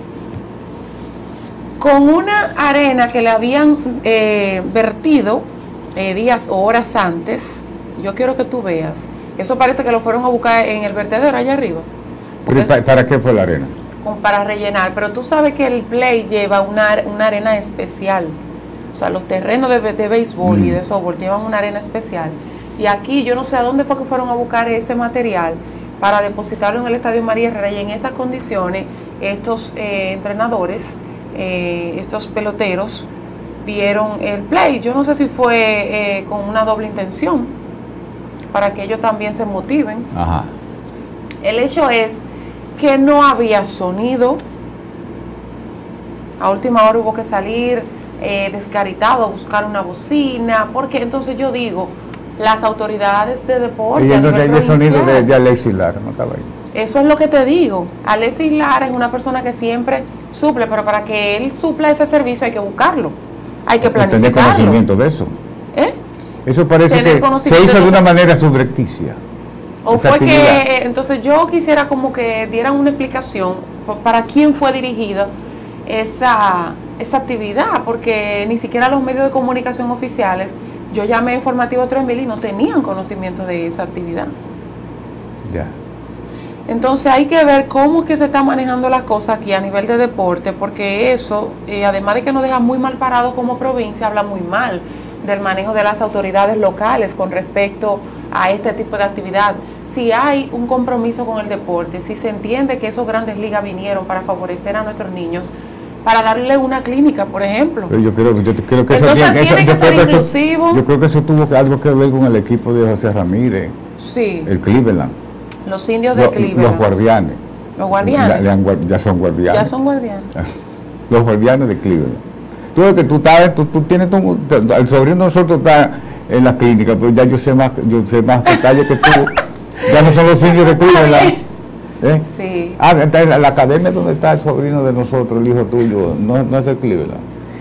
con una arena que le habían eh, vertido eh, días o horas antes. Yo quiero que tú veas, eso parece que lo fueron a buscar en el vertedero allá arriba. ¿Pero para, para qué fue la arena? Para rellenar, pero tú sabes que el Play lleva una, una arena especial, o sea, los terrenos de, de béisbol mm. y de softball llevan una arena especial, y aquí yo no sé a dónde fue que fueron a buscar ese material para depositarlo en el estadio María Herrera, y en esas condiciones estos eh, entrenadores, eh, estos peloteros vieron el Play. Yo no sé si fue eh, con una doble intención, para que ellos también se motiven. Ajá. El hecho es que no había sonido. A última hora hubo que salir eh, descaritado a buscar una bocina, porque entonces yo digo, las autoridades de deporte... Y entonces hay el sonido de, de Alexis Lara, no estaba ahí. Eso es lo que te digo. Alexis Lara es una persona que siempre suple, pero para que él supla ese servicio hay que buscarlo, hay que planificarlo. Tener conocimiento de eso. ¿Eh? Eso parece Tener que se hizo de una manera subrepticia. O fue actividad. que, entonces yo quisiera como que dieran una explicación para quién fue dirigida esa, esa actividad, porque ni siquiera los medios de comunicación oficiales, yo llamé a Informativo tres mil y no tenían conocimiento de esa actividad. Ya. Entonces hay que ver cómo es que se está manejando la cosa aquí a nivel de deporte, porque eso, eh, además de que nos deja muy mal parados como provincia, habla muy mal del manejo de las autoridades locales con respecto a este tipo de actividad. Si hay un compromiso con el deporte, si se entiende que esos Grandes Ligas vinieron para favorecer a nuestros niños, para darle una clínica, por ejemplo. Yo creo, yo creo que Entonces eso tiene, tiene que ser inclusivo. Eso, yo creo que eso tuvo algo que ver con el equipo de José Ramírez. Sí. El Cleveland. Los indios de Lo, Cleveland. Los guardianes. Los guardianes. Ya, ya, ya son guardianes. Ya son guardianes. Los guardianes de Cleveland. Tú ves que tú estás, tú, tú tienes tu, el sobrino de nosotros está en la clínica, pero ya yo sé más, yo sé más detalles que tú. Ya no son los indios de Cleveland. ¿Eh? Sí. Ah, está en la, la academia donde está el sobrino de nosotros, el hijo tuyo, no, no es el Cleveland.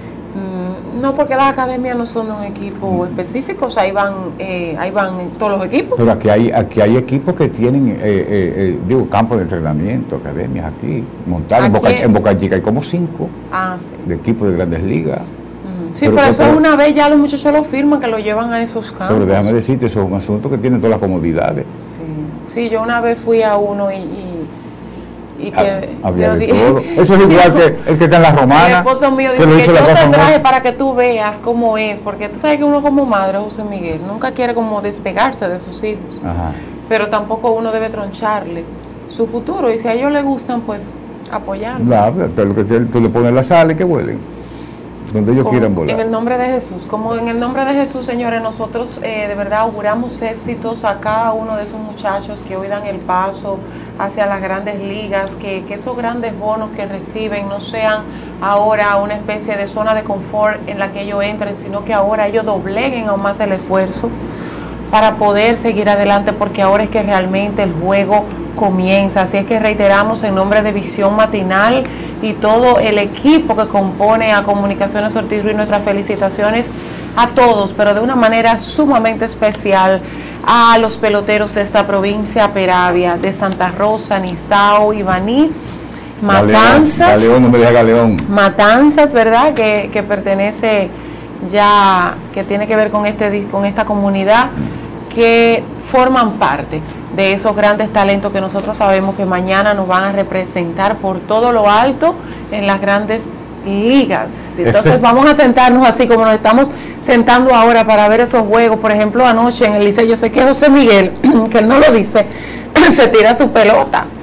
Mm, no, porque las academias no son de un equipo mm. específico, o sea, ahí van, eh, ahí van todos los equipos. Pero aquí hay, aquí hay equipos que tienen, eh, eh, eh, digo, campos de entrenamiento, academias aquí, montadas. En Boca, en Boca Chica hay como cinco ah, sí. de equipos de Grandes Ligas. Sí, pero, pero eso es una vez ya los muchachos lo firman, que lo llevan a esos campos. Pero déjame decirte, eso es un asunto que tiene todas las comodidades. Sí, sí, yo una vez fui a uno y, y, y que... Había de dije, todo. Eso es igual que el que está en la Romana. Mi esposo mío dijo que, que yo te traje para que tú veas cómo es, porque tú sabes que uno como madre, José Miguel, nunca quiere como despegarse de sus hijos. Ajá. Pero tampoco uno debe troncharle su futuro, y si a ellos les gustan, pues apoyarlo. Claro, lo que tú le pones la sal y que huelen. Donde ellos Como, quieran volar. En el nombre de Jesús, como en el nombre de Jesús, señores, nosotros eh, de verdad auguramos éxitos a cada uno de esos muchachos que hoy dan el paso hacia las Grandes Ligas, que, que esos grandes bonos que reciben no sean ahora una especie de zona de confort en la que ellos entren, sino que ahora ellos dobleguen aún más el esfuerzo para poder seguir adelante, porque ahora es que realmente el juego comienza. Así es que reiteramos en nombre de Visión Matinal y todo el equipo que compone a Comunicaciones Ortiz Ruiz nuestras felicitaciones a todos, pero de una manera sumamente especial a los peloteros de esta provincia Peravia, de Santa Rosa, Nizao, Ibaní, Matanzas, Galeón, no me diga Galeón. Matanzas, ¿verdad? Que, que pertenece ya, que tiene que ver con este con esta comunidad, que forman parte de esos grandes talentos que nosotros sabemos que mañana nos van a representar por todo lo alto en las Grandes Ligas. Entonces este. vamos a sentarnos así como nos estamos sentando ahora para ver esos juegos. Por ejemplo, anoche en el Liceo, yo sé que José Miguel, que él no lo dice, se tira su pelota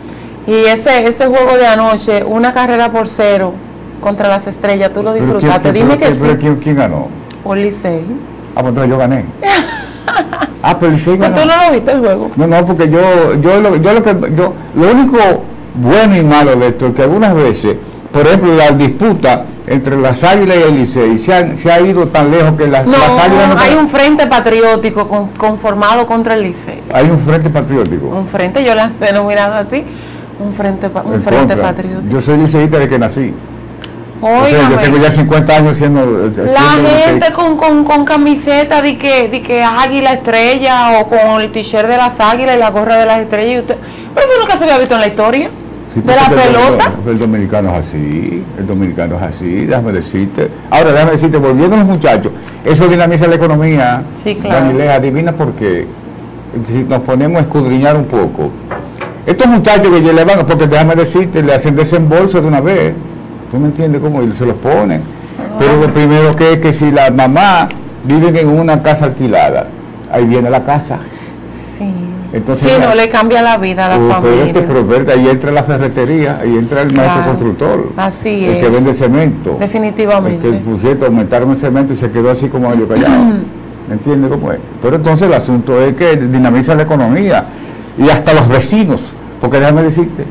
Y ese, ese juego de anoche, una carrera por cero contra las Estrellas, tú lo disfrutaste. ¿Quién, quién, Dime pero, que pero, sí. ¿quién, ¿Quién ganó? Por Licey. Ah, pues entonces yo gané. Ah, pero Licey ganó. ¿Tú no lo viste el juego? No, no, porque yo, yo, lo, yo lo que, yo, lo único bueno y malo de esto es que algunas veces, por ejemplo, la disputa entre las Águilas y el Licey se, han, se ha ido tan lejos que las, No, las Águilas no hay están- un frente patriótico con- conformado contra el Licey. hay un frente patriótico. Un frente, yo la he denominado así, un frente, pa- un en frente contra. patriótico. Yo soy liceísta desde que nací. O sea, yo Óigame, tengo ya cincuenta años siendo. siendo la gente liceísta. con, con, con camiseta de que, de que águila estrella o con el t-shirt de las águilas y la gorra de las estrellas. Y usted, pero eso nunca se había visto en la historia Sí, de la porque el- pelota. El, el dominicano es así, el dominicano es así, déjame decirte. Ahora, déjame decirte, volviendo a los muchachos, eso dinamiza la economía. Sí, claro. Daniela, adivina por qué. Si nos ponemos a escudriñar un poco. Estos muchachos que ya le van, porque déjame decirte, le hacen desembolso de una vez. ¿Tú me entiendes cómo? Y se los ponen. Pero lo primero que es que si la mamá vive en una casa alquilada, ahí viene la casa. Sí. Entonces, sí, la- no le cambia la vida a la Oh, pero familia. este, pero espérate, ahí entra la ferretería, ahí entra el maestro Claro. constructor. Así el es. que vende cemento. Definitivamente. El que pusieron, aumentaron el cemento y se quedó así como medio callado. ¿Me entiendes cómo es? Pero entonces el asunto es que dinamiza la economía y hasta los vecinos, porque déjame decirte,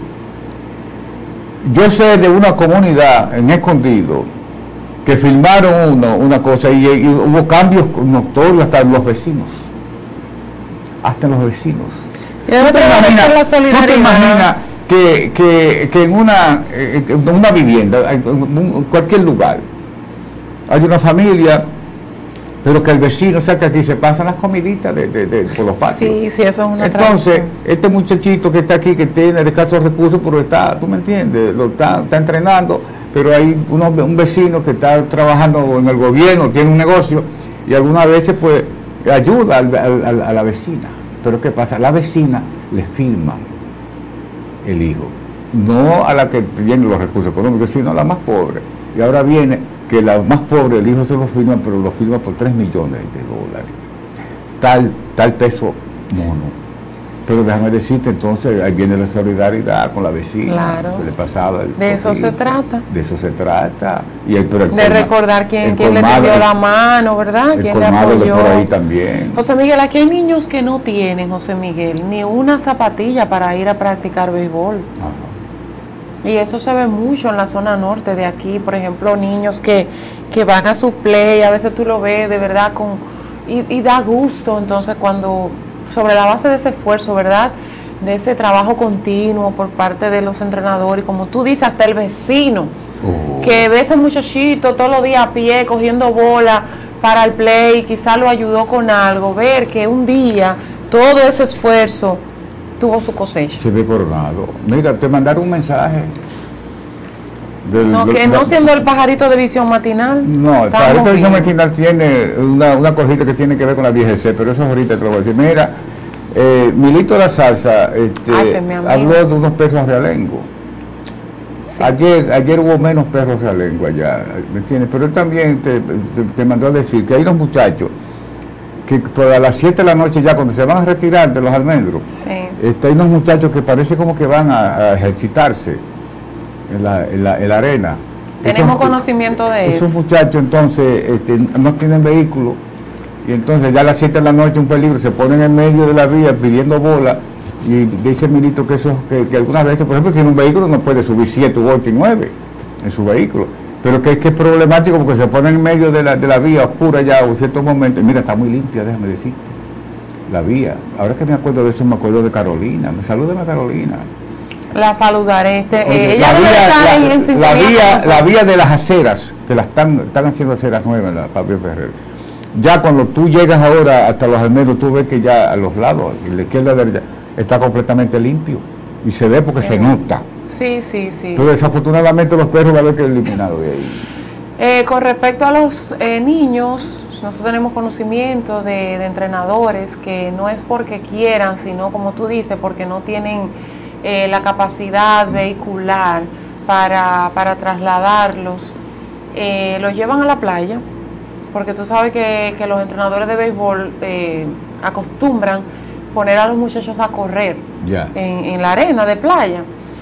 yo sé de una comunidad en Escondido que filmaron uno, una cosa y, y hubo cambios notorios hasta en los vecinos. Hasta en los vecinos. Y de otra vez imaginas- por la ¿Tú te solidaridad. imaginas que, que, que en una, eh, en una vivienda, en un- cualquier lugar, hay una familia, pero que el vecino, o sea, que aquí se pasan las comiditas de, de- de- por los patios? Sí, sí, eso es una Entonces, tradición. este muchachito que está aquí, que tiene de escasos recursos, pero está, tú me entiendes, lo está, está entrenando, pero hay uno- un vecino que está trabajando en el gobierno, tiene un negocio, y algunas veces pues ayuda al- al- al- a la vecina. Pero ¿qué pasa? La vecina le firma el hijo, no a la que tiene los recursos económicos, sino a la más pobre. Y ahora viene que la más pobre, el hijo se lo firma, pero lo firma por tres millones de dólares. Tal, tal peso mono. Pero déjame decirte, entonces ahí viene la solidaridad con la vecina. Claro. Que le pasaba el De eso se poquito. trata. De eso se trata. Y el, pero el De colma- recordar quién, el quién le colmado- tendió la mano, ¿verdad? El Quién le colmado de apoyó. por ahí también. José Miguel, aquí hay niños que no tienen, José Miguel, ni una zapatilla para ir a practicar béisbol. Ajá. Y eso se ve mucho en la zona norte de aquí, por ejemplo, niños que, que van a su play, a veces tú lo ves de verdad con y, y da gusto, entonces cuando sobre la base de ese esfuerzo, ¿verdad? De ese trabajo continuo por parte de los entrenadores, y como tú dices, hasta el vecino, Oh. que ve ese muchachito todos los días a pie cogiendo bola para el play, quizá lo ayudó con algo, ver que un día todo ese esfuerzo tuvo su cosecha. Se ve coronado. Mira, te mandaron un mensaje. del- No, que del- no siendo el pajarito de visión matinal. No, el estamos pajarito de visión bien. matinal tiene una, una cosita que tiene que ver con la D G C, pero eso ahorita te lo voy a decir. Mira, eh, Milito La Salsa este, Ah, ese es mi amigo. habló de unos perros realengo. Sí. Ayer, ayer hubo menos perros realengo allá, ¿me entiendes? Pero él también te, te- te mandó a decir que hay unos muchachos que todas las siete de la noche ya cuando se van a retirar de los almendros, Sí. este, hay unos muchachos que parece como que van a, a ejercitarse en la, en la, en la arena. Tenemos Esos- conocimiento de Esos eso. muchachos entonces este, no tienen vehículo y entonces ya a las siete de la noche un peligro, se ponen en medio de la vía pidiendo bola y dice Milito que eso que, que algunas veces, por ejemplo, tiene un vehículo, no puede subir siete u ocho y nueve en su vehículo, pero que, que es problemático porque se ponen en medio de la, de la vía oscura ya en ciertos momentos. Y mira, está muy limpia, déjame decirte, la vía. Ahora que me acuerdo de eso, me acuerdo de Carolina. Me salúdame a Carolina. La saludaré. Este, Oye, eh, ella la, debe vía, estar la- ahí en la sintonía con vía, nosotros. la vía de las aceras, que la están, están haciendo aceras nuevas en la Fabio Ferrer. Ya cuando tú llegas ahora hasta los almeros, tú ves que ya a los lados, en la izquierda y la derecha, está completamente limpio. Y se ve porque se nota. Sí, sí, sí. Pero desafortunadamente los perros va a haber que eliminarlos de ahí. Eh, con respecto a los eh, niños, nosotros tenemos conocimiento de, de entrenadores que no es porque quieran, sino como tú dices, porque no tienen eh, la capacidad vehicular para, para trasladarlos, eh, los llevan a la playa, porque tú sabes que, que los entrenadores de béisbol eh, acostumbran poner a los muchachos a correr Ya. en, en la arena de playa.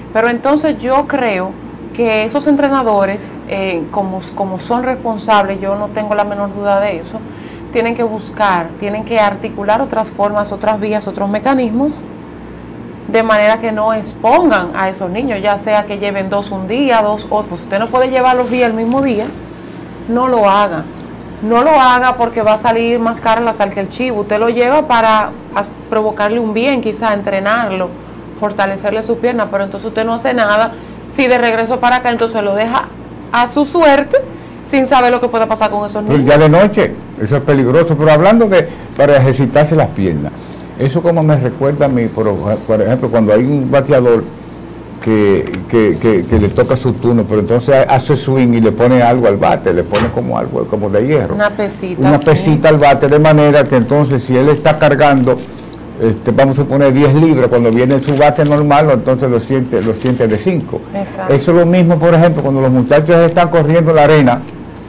Pero entonces yo creo que esos entrenadores, eh, como, como son responsables, yo no tengo la menor duda de eso, tienen que buscar, tienen que articular otras formas, otras vías, otros mecanismos, de manera que no expongan a esos niños, ya sea que lleven dos un día, dos otros. Pues usted no puede llevar los días el mismo día, no lo haga. No lo haga porque va a salir más cara la sal que el chivo. Usted lo lleva para provocarle un bien, quizá entrenarlo, fortalecerle su pierna, pero entonces usted no hace nada. Si de regreso para acá, entonces lo deja a su suerte, sin saber lo que pueda pasar con esos niños. Pero ya de noche, eso es peligroso. Pero hablando de para ejercitarse las piernas, eso como me recuerda a mí, por, por ejemplo, cuando hay un bateador que, que, que, que le toca su turno, pero entonces hace swing y le pone algo al bate, le pone como algo como de hierro. Una pesita. Una pesita sí. al bate, de manera que entonces si él está cargando, este, vamos a suponer diez libras, cuando viene su bate normal, entonces lo siente, lo siente de cinco. Exacto. Eso es lo mismo, por ejemplo, cuando los muchachos están corriendo la arena,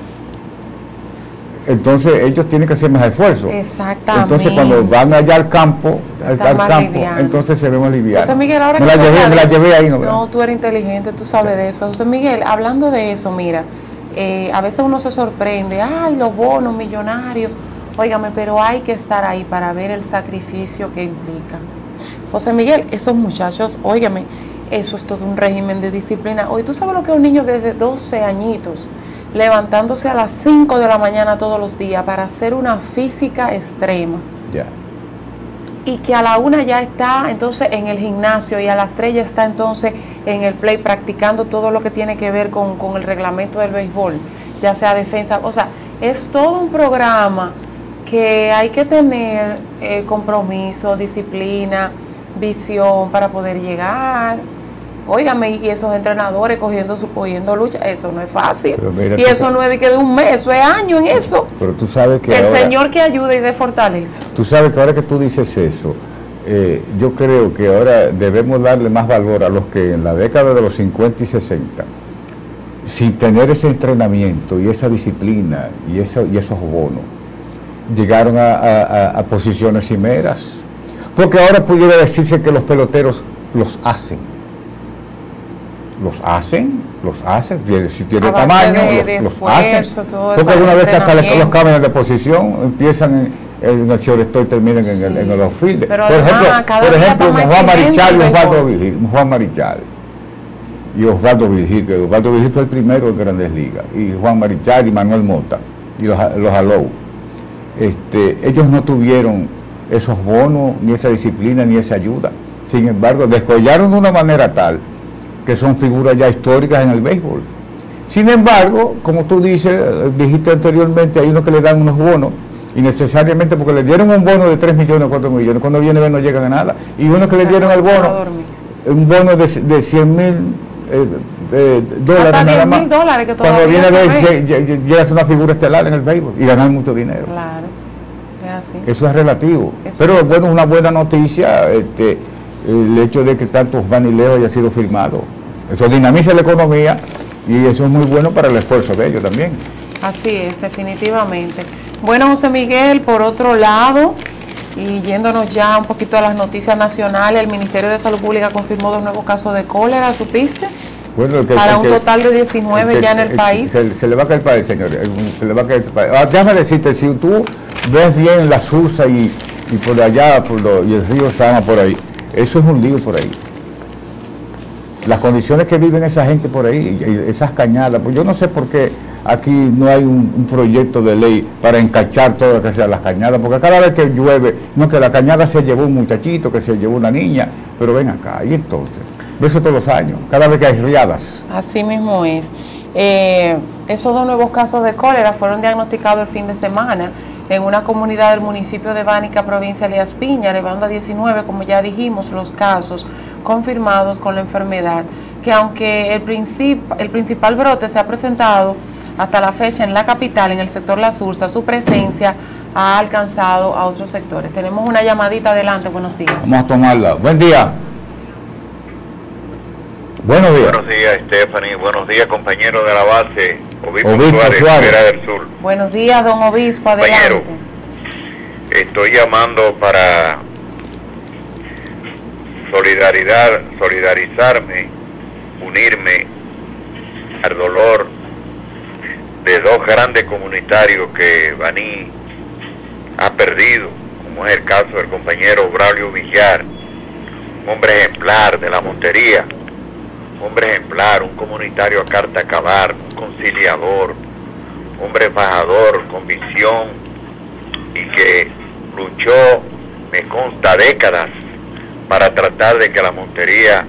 entonces ellos tienen que hacer más esfuerzo. Exactamente. Entonces cuando van allá al campo, al, al campo, liviano. Entonces se ve más liviano. José Miguel, ahora me que la llevé, me la llevé ahí, ¿no? No, tú eres inteligente, tú sabes de eso. José Miguel, hablando de eso, mira, eh, a veces uno se sorprende, ay, los bonos millonarios, óigame, pero hay que estar ahí para ver el sacrificio que implica. José Miguel, esos muchachos, óigame, eso es todo un régimen de disciplina. Hoy tú sabes lo que es un niño desde doce añitos, levantándose a las cinco de la mañana todos los días para hacer una física extrema. Ya. Y que a la una ya está entonces en el gimnasio y a las tres ya está entonces en el play practicando todo lo que tiene que ver con, con el reglamento del béisbol, ya sea defensa, o sea, es todo un programa que hay que tener eh, compromiso, disciplina, visión para poder llegar. Óigame, y esos entrenadores cogiendo su cogiendo lucha, eso no es fácil. Mira, y eso no es de que de un mes, eso es año en eso. Pero tú sabes que el ahora, Señor que ayuda y de fortaleza. Tú sabes que ahora que tú dices eso, eh, yo creo que ahora debemos darle más valor a los que en la década de los cincuenta y sesenta, sin tener ese entrenamiento y esa disciplina y, esa, y esos bonos, llegaron a, a, a posiciones cimeras. Porque ahora pudiera decirse que los peloteros los hacen. Los hacen, los hacen, si tiene tamaño, de, los, de los esfuerzo, hacen. Todo porque alguna vez hasta le, los cambian de posición, empiezan en, en el shortstop y terminan sí. en, el, en el outfield. Pero por además, ejemplo, por ejemplo Juan Marichal y Osvaldo Vigil, Juan Marichal y Osvaldo Vigil, que Osvaldo Vigil fue el primero en Grandes Ligas, y Juan Marichal y Manuel Mota, y los, los Alou. Este, ellos no tuvieron esos bonos, ni esa disciplina, ni esa ayuda. Sin embargo, descollaron de una manera tal que son figuras ya históricas en el béisbol. Sin embargo, como tú dices, dijiste anteriormente, hay unos que le dan unos bonos, innecesariamente porque le dieron un bono de tres millones o cuatro millones, cuando viene no llegan a nada, y unos que le dieron el bono, un bono de, de cien mil eh, eh, dólares nada más, dólares que cuando viene a ver, llega a ser una figura estelar en el béisbol y ganar mucho dinero. Claro, es así. Eso es relativo, eso pero es bueno, una buena noticia, este, el hecho de que tantos Vanileo haya sido firmado. Eso dinamiza la economía y eso es muy bueno para el esfuerzo de ellos también. Así es, definitivamente. Bueno, José Miguel, por otro lado, y yéndonos ya un poquito a las noticias nacionales, el Ministerio de Salud Pública confirmó dos nuevos casos de cólera, ¿supiste? Bueno, el que, para el un que, total de diecinueve el que, ya en el, el, país. Se, se le va a caer el país, señor. Se le va a caer el país. Ah, déjame decirte, si tú ves bien la Sursa y, y por allá, por lo, y el río Sama por ahí, eso es un lío por ahí. Las condiciones que viven esa gente por ahí, esas cañadas, pues yo no sé por qué aquí no hay un, un proyecto de ley para encachar todo lo que sea las cañadas, porque cada vez que llueve, no que la cañada se llevó un muchachito, que se llevó una niña, pero ven acá, y entonces, eso todos los años, cada vez que hay riadas. Así mismo es. Eh, esos dos nuevos casos de cólera fueron diagnosticados el fin de semana en una comunidad del municipio de Bánica, provincia de Elías Piña, elevando a diecinueve, como ya dijimos, los casos confirmados con la enfermedad, que aunque el, princip el principal brote se ha presentado hasta la fecha en la capital, en el sector La Sursa, su presencia ha alcanzado a otros sectores. Tenemos una llamadita adelante, buenos días. Vamos a tomarla. Buen día. Buenos días. Buenos días, Stephanie. Buenos días, compañero de la base, Obispo, Obispo Suárez, Suárez. Rivera del Sur. Buenos días, don Obispo, adelante. Compañero, estoy llamando para solidaridad, solidarizarme unirme al dolor de dos grandes comunitarios que Baní ha perdido, como es el caso del compañero Braulio Villar, un hombre ejemplar de la montería, un hombre ejemplar, un comunitario a carta cavar, un conciliador, un hombre embajador con visión y que luchó, me consta, décadas para tratar de que la montería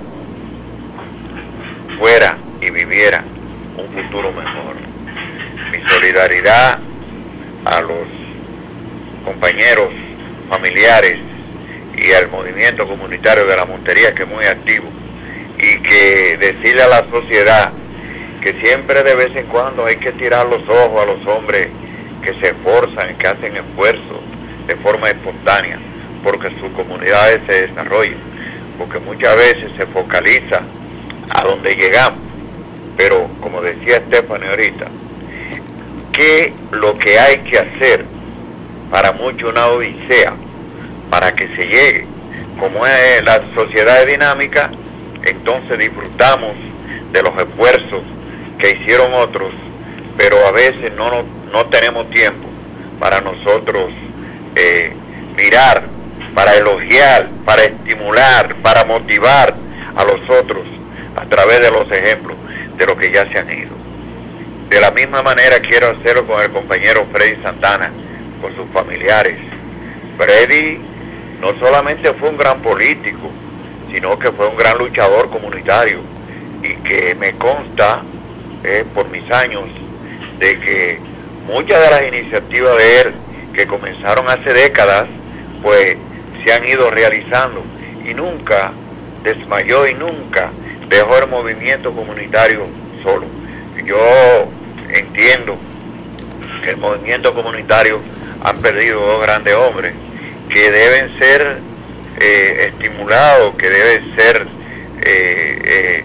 fuera y viviera un futuro mejor. Mi solidaridad a los compañeros familiares y al movimiento comunitario de la montería, que es muy activo, y que decirle a la sociedad que siempre de vez en cuando hay que tirar los ojos a los hombres que se esforzan, que hacen esfuerzos de forma espontánea porque sus comunidades se desarrollen, porque muchas veces se focaliza a donde llegamos, pero como decía Stephanie ahorita, que lo que hay que hacer para mucho una odisea para que se llegue, como es la sociedad dinámica, entonces disfrutamos de los esfuerzos que hicieron otros, pero a veces no, no, no tenemos tiempo para nosotros eh, mirar, para elogiar, para estimular, para motivar a los otros a través de los ejemplos de los que ya se han ido. De la misma manera quiero hacerlo con el compañero Freddy Santana, con sus familiares. Freddy no solamente fue un gran político, sino que fue un gran luchador comunitario y que me consta eh, por mis años de que muchas de las iniciativas de él que comenzaron hace décadas pues se han ido realizando y nunca desmayó y nunca dejó el movimiento comunitario solo. Yo entiendo que el movimiento comunitario han perdido dos grandes hombres que deben ser eh, estimulados, que deben ser eh, eh,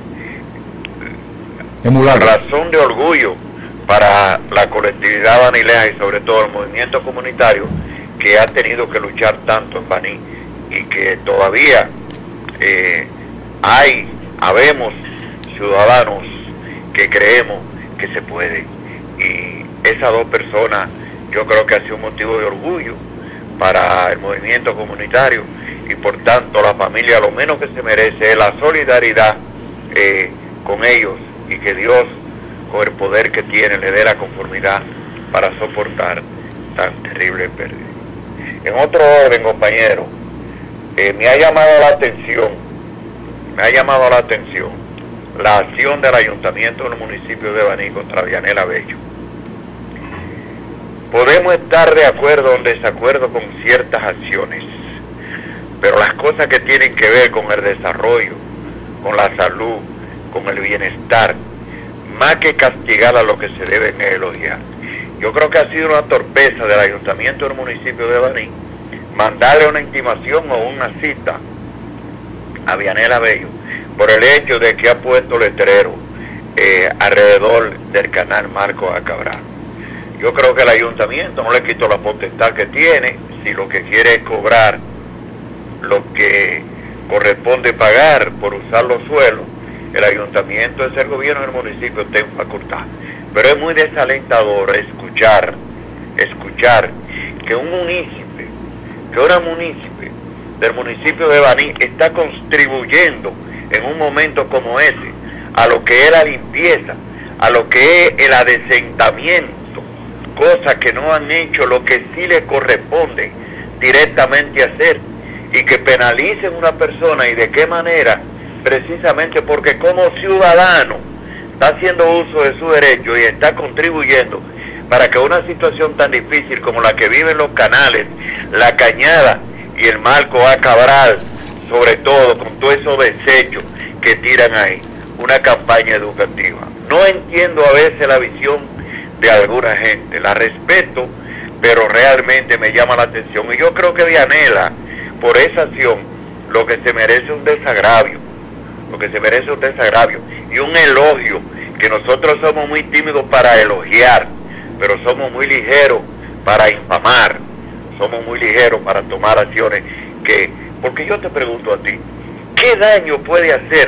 razón de orgullo para la colectividad banileja y sobre todo el movimiento comunitario que ha tenido que luchar tanto en Baní y que todavía eh, hay, habemos ciudadanos que creemos que se puede, y esas dos personas yo creo que ha sido un motivo de orgullo para el movimiento comunitario y por tanto la familia lo menos que se merece es la solidaridad eh, con ellos y que Dios con el poder que tiene le dé la conformidad para soportar tan terrible pérdida. En otro orden, compañero, eh, me ha llamado la atención, me ha llamado la atención la acción del ayuntamiento del municipio de Baní contra Vianela Bello. Podemos estar de acuerdo o en desacuerdo con ciertas acciones, pero las cosas que tienen que ver con el desarrollo, con la salud, con el bienestar, más que castigar a lo que se deben elogiar. Yo creo que ha sido una torpeza del ayuntamiento del municipio de Baní mandarle una intimación o una cita a Vianela Bello por el hecho de que ha puesto letrero eh, alrededor del canal Marcos A. Cabral. Yo creo que el ayuntamiento no le quitó la potestad que tiene, si lo que quiere es cobrar lo que corresponde pagar por usar los suelos, el ayuntamiento es el gobierno del municipio, está en facultad. Pero es muy desalentador escuchar, escuchar que un municipio, que una municipio del municipio de Baní está contribuyendo en un momento como ese a lo que es la limpieza, a lo que es el adesentamiento, cosas que no han hecho lo que sí le corresponde directamente hacer y que penalicen a una persona y de qué manera, precisamente porque como ciudadano está haciendo uso de su derecho y está contribuyendo para que una situación tan difícil como la que viven los canales, la Cañada y el Marcos A. Cabral, sobre todo con todos esos desechos que tiran ahí, una campaña educativa. No entiendo a veces la visión de alguna gente, la respeto, pero realmente me llama la atención. Y yo creo que Vianela, por esa acción, lo que se merece es un desagravio, lo que se merece es un desagravio y un elogio, que nosotros somos muy tímidos para elogiar, pero somos muy ligeros para infamar, somos muy ligeros para tomar acciones que, porque yo te pregunto a ti, ¿qué daño puede hacer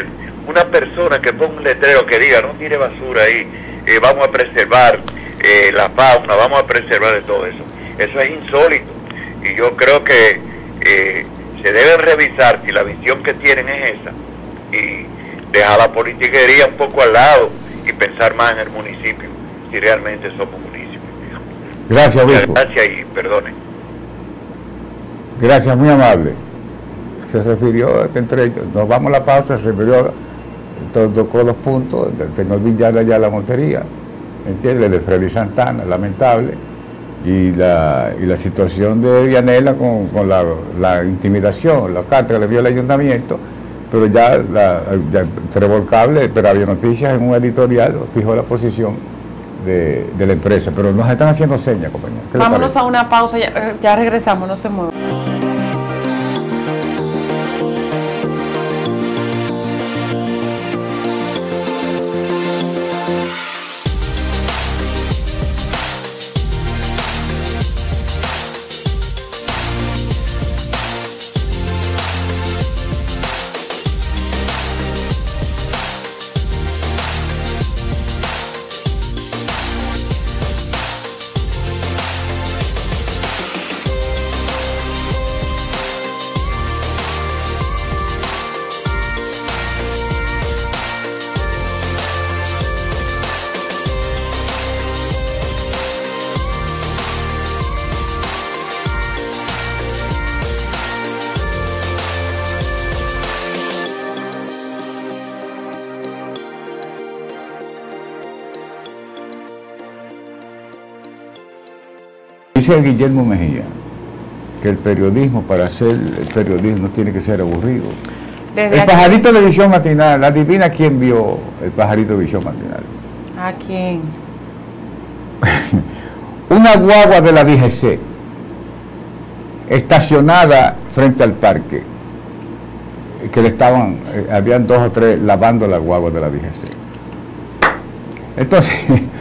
una persona que ponga un letrero que diga no tire basura ahí, eh, vamos a preservar eh, la fauna, vamos a preservar de todo eso. Eso es insólito y yo creo que eh, se deben revisar si la visión que tienen es esa y dejar la politiquería un poco al lado y pensar más en el municipio, si realmente somos municipios. Gracias, Obispo. Gracias y perdone. Gracias, muy amable. Se refirió, entre, nos vamos a la pausa, se refirió, tocó dos puntos, del señor Villar allá la Montería, ¿entiendes? De Freddy Santana, lamentable, y la, y la situación de Vianela con, con la, la intimidación, la carta que le dio el ayuntamiento, pero ya, la, ya revolcable, pero había noticias en un editorial, fijó la posición de, de la empresa, pero nos están haciendo señas, compañeros. Vámonos a una pausa, ya, ya regresamos, no se muevan. Dice Guillermo Mejía que el periodismo, para hacer el periodismo, tiene que ser aburrido. Desde el aquí... pajarito de visión matinal, adivina quién vio el pajarito de visión matinal. ¿A quién? Una guagua de la D G C estacionada frente al parque, que le estaban, eh, habían dos o tres lavando la guagua de la D G C. Entonces,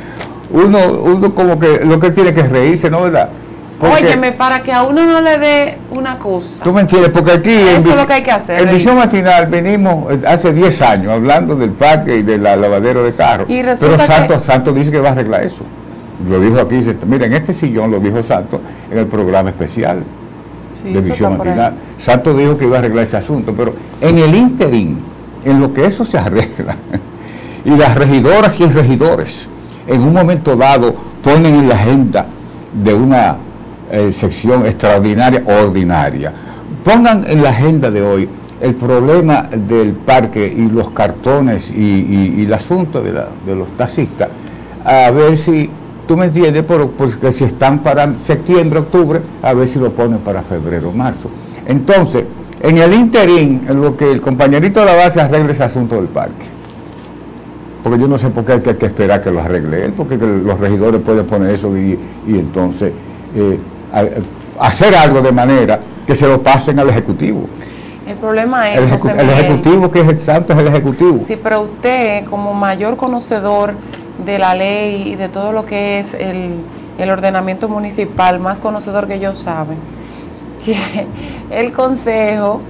uno, uno como que lo que tiene que reírse, ¿no, verdad? Porque, óyeme, para que a uno no le dé una cosa. ¿Tú me entiendes? Porque aquí eso en, es lo que hay que hacer. En Visión Matinal venimos hace diez años hablando del parque y del lavadero de carros. Pero Santos, que... Santos dice que va a arreglar eso. Lo dijo aquí, mira, en este sillón lo dijo Santos en el programa especial sí, de Visión Matinal. Santos dijo que iba a arreglar ese asunto, pero en el ínterin, en lo que eso se arregla, y las regidoras y regidores en un momento dado ponen en la agenda de una eh, sección extraordinaria, ordinaria, pongan en la agenda de hoy el problema del parque y los cartones y, y, y el asunto de, la, de los taxistas, a ver si, tú me entiendes, por, porque si están para septiembre, octubre, a ver si lo ponen para febrero, marzo. Entonces, en el interín, en lo que el compañerito de la base arregle ese asunto del parque, porque yo no sé por qué hay que, hay que esperar que lo arregle él, porque los regidores pueden poner eso y, y entonces eh, a, a hacer algo de manera que se lo pasen al Ejecutivo. El problema es, el, ejecu el Ejecutivo, que es el santo, es el Ejecutivo. Sí, pero usted, como mayor conocedor de la ley y de todo lo que es el, el ordenamiento municipal, más conocedor que yo, sabe que el Consejo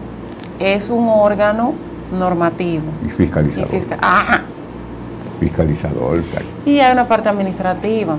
es un órgano normativo. Y fiscalizador. Y fisca Ajá. Fiscalizador. Y hay una parte administrativa.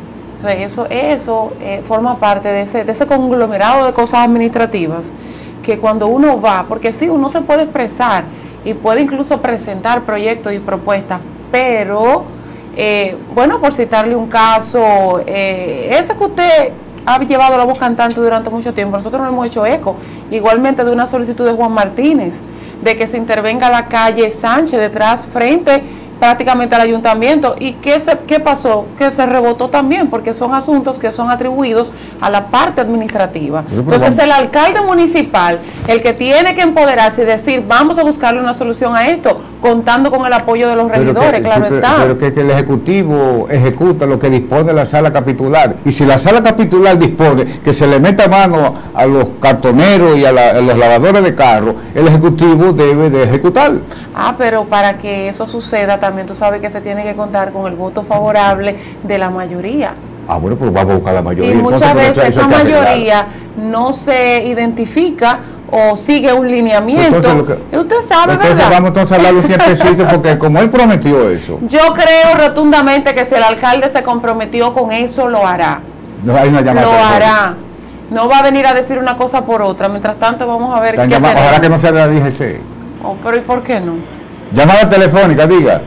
O sea, eso eso eh, forma parte de ese, de ese conglomerado de cosas administrativas que cuando uno va, porque sí, uno se puede expresar y puede incluso presentar proyectos y propuestas, pero, eh, bueno, por citarle un caso, eh, ese que usted ha llevado la voz cantante durante mucho tiempo, nosotros no hemos hecho eco, igualmente de una solicitud de Juan Martínez, de que se intervenga la calle Sánchez detrás, frente prácticamente al ayuntamiento. ¿Y qué, se, qué pasó? Que se rebotó también, porque son asuntos que son atribuidos a la parte administrativa. Entonces el alcalde municipal, el que tiene que empoderarse y decir, vamos a buscarle una solución a esto, contando con el apoyo de los regidores, que, claro sí, está. Pero que, que el Ejecutivo ejecuta lo que dispone la sala capitular, y si la sala capitular dispone que se le meta mano a los cartoneros y a, la, a los lavadores de carro, el Ejecutivo debe de ejecutar. Ah, pero para que eso suceda también tú sabes que se tiene que contar con el voto favorable de la mayoría. Ah, bueno, pues vamos a buscar la mayoría. Y muchas Entonces, veces esa mayoría no se identifica o sigue un lineamiento. Pues que, usted sabe, entonces ¿verdad? Vamos entonces a hablar un tiempecito, porque como él prometió eso. Yo creo rotundamente que si el alcalde se comprometió con eso, lo hará. No hay una llamada. Lo hará. No va a venir a decir una cosa por otra. Mientras tanto, vamos a ver qué llama, tenemos. Ojalá que no sea de la D G C. Oh, pero ¿y por qué no? Llamada telefónica, diga.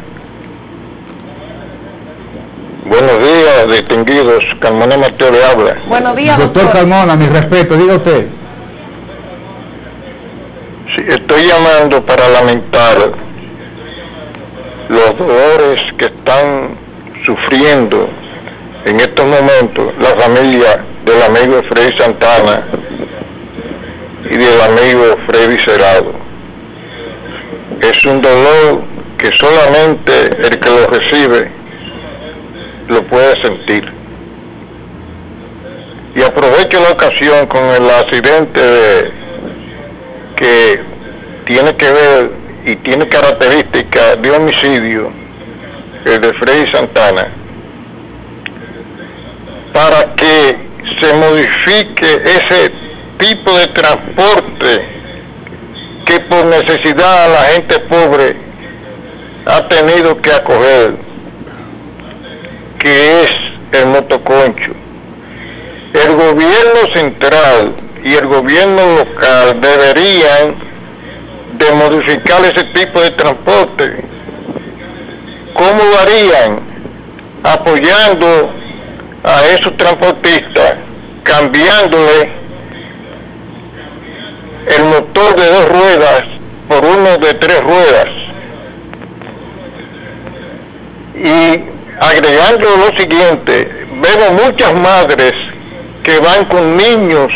Buenos días, distinguidos. Carmona Mateo le habla. Buenos días, doctor. Doctor Carmona, mi respeto, diga usted. Sí, estoy llamando para lamentar los dolores que están sufriendo en estos momentos la familia del amigo Freddy Santana y del amigo Freddy Cerado. Es un dolor que solamente el que lo recibe lo puede sentir. Y aprovecho la ocasión con el accidente de, que tiene que ver y tiene características de homicidio, el de Freddy Santana, para que se modifique ese tipo de transporte que por necesidad la gente pobre ha tenido que acoger, que es el motoconcho. El gobierno central y el gobierno local deberían de modificar ese tipo de transporte. ¿Cómo lo harían? Apoyando a esos transportistas, cambiándole el motor de dos ruedas por uno de tres ruedas y agregando lo siguiente: vemos muchas madres que van con niños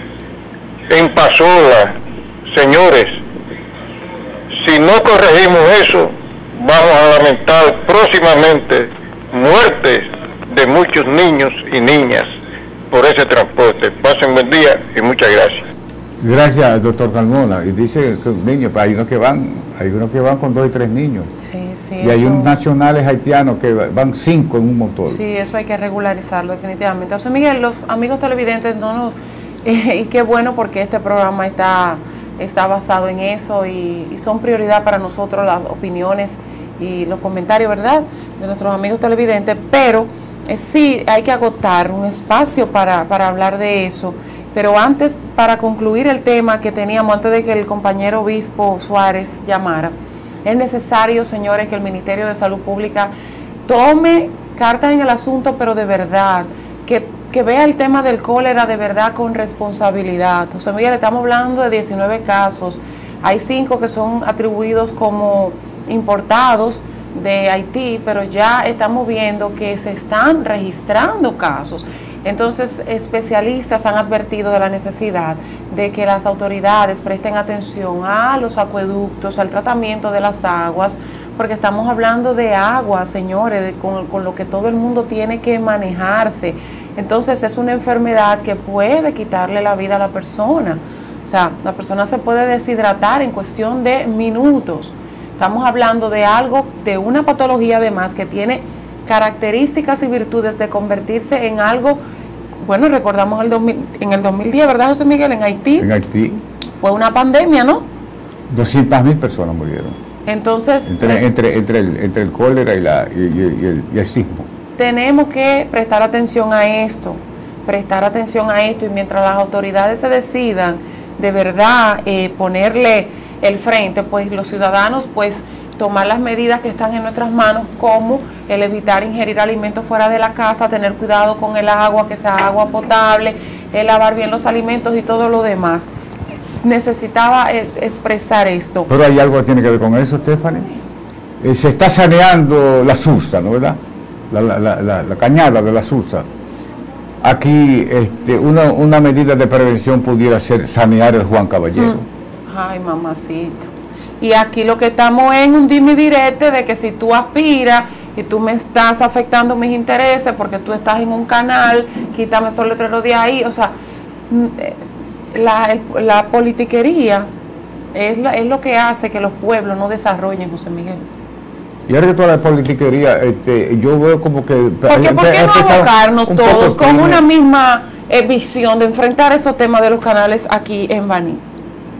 en pasola. Señores, si no corregimos eso, vamos a lamentar próximamente muertes de muchos niños y niñas por ese transporte. Pasen buen día y muchas gracias. Gracias, doctor Carmona. Y dice que niños, hay unos que van, hay unos que van con dos y tres niños. Sí, sí. Y hay unos nacionales haitianos que van cinco en un motor. Sí, eso hay que regularizarlo definitivamente. José Miguel, los amigos televidentes no nos eh, y qué bueno, porque este programa está está basado en eso y, y son prioridad para nosotros las opiniones y los comentarios, ¿verdad?, de nuestros amigos televidentes, pero eh, sí hay que agotar un espacio para, para hablar de eso. Pero antes, para concluir el tema que teníamos, antes de que el compañero obispo Suárez llamara, es necesario, señores, que el Ministerio de Salud Pública tome cartas en el asunto, pero de verdad, que, que vea el tema del cólera de verdad con responsabilidad. José Miguel, estamos hablando de diecinueve casos, hay cinco que son atribuidos como importados de Haití, pero ya estamos viendo que se están registrando casos. Entonces, especialistas han advertido de la necesidad de que las autoridades presten atención a los acueductos, al tratamiento de las aguas, porque estamos hablando de agua, señores, de, con, con lo que todo el mundo tiene que manejarse. Entonces, es una enfermedad que puede quitarle la vida a la persona. O sea, la persona se puede deshidratar en cuestión de minutos. Estamos hablando de algo, de una patología además que tiene características y virtudes de convertirse en algo, bueno, recordamos el dos mil, en el dos mil diez, ¿verdad, José Miguel? En Haití. En Haití. Fue una pandemia, ¿no? doscientas mil personas murieron. Entonces. Entre, entre, entre, el, entre el cólera y, la, y, y, y, el, y el sismo. Tenemos que prestar atención a esto, prestar atención a esto, y mientras las autoridades se decidan de verdad eh, ponerle el frente, pues los ciudadanos, pues, tomar las medidas que están en nuestras manos, como el evitar ingerir alimentos fuera de la casa, tener cuidado con el agua, que sea agua potable, el lavar bien los alimentos y todo lo demás. Necesitaba eh, expresar esto. Pero hay algo que tiene que ver con eso, Stephanie. Eh, se está saneando la Sursa, ¿no, verdad? La, la, la, la, la cañada de la Sursa. Aquí este, una, una medida de prevención pudiera ser sanear el Juan Caballero. Mm. Ay, mamacita. Y aquí lo que estamos en un dime y direte de que si tú aspiras y tú me estás afectando mis intereses porque tú estás en un canal, quítame esos letreros de ahí. O sea, la, la politiquería es, la, es lo que hace que los pueblos no desarrollen, José Miguel. Y ahora que toda la politiquería, este, yo veo como que... Porque, ¿por qué no abocarnos todos con una misma eh, visión de enfrentar esos temas de los canales aquí en Baní?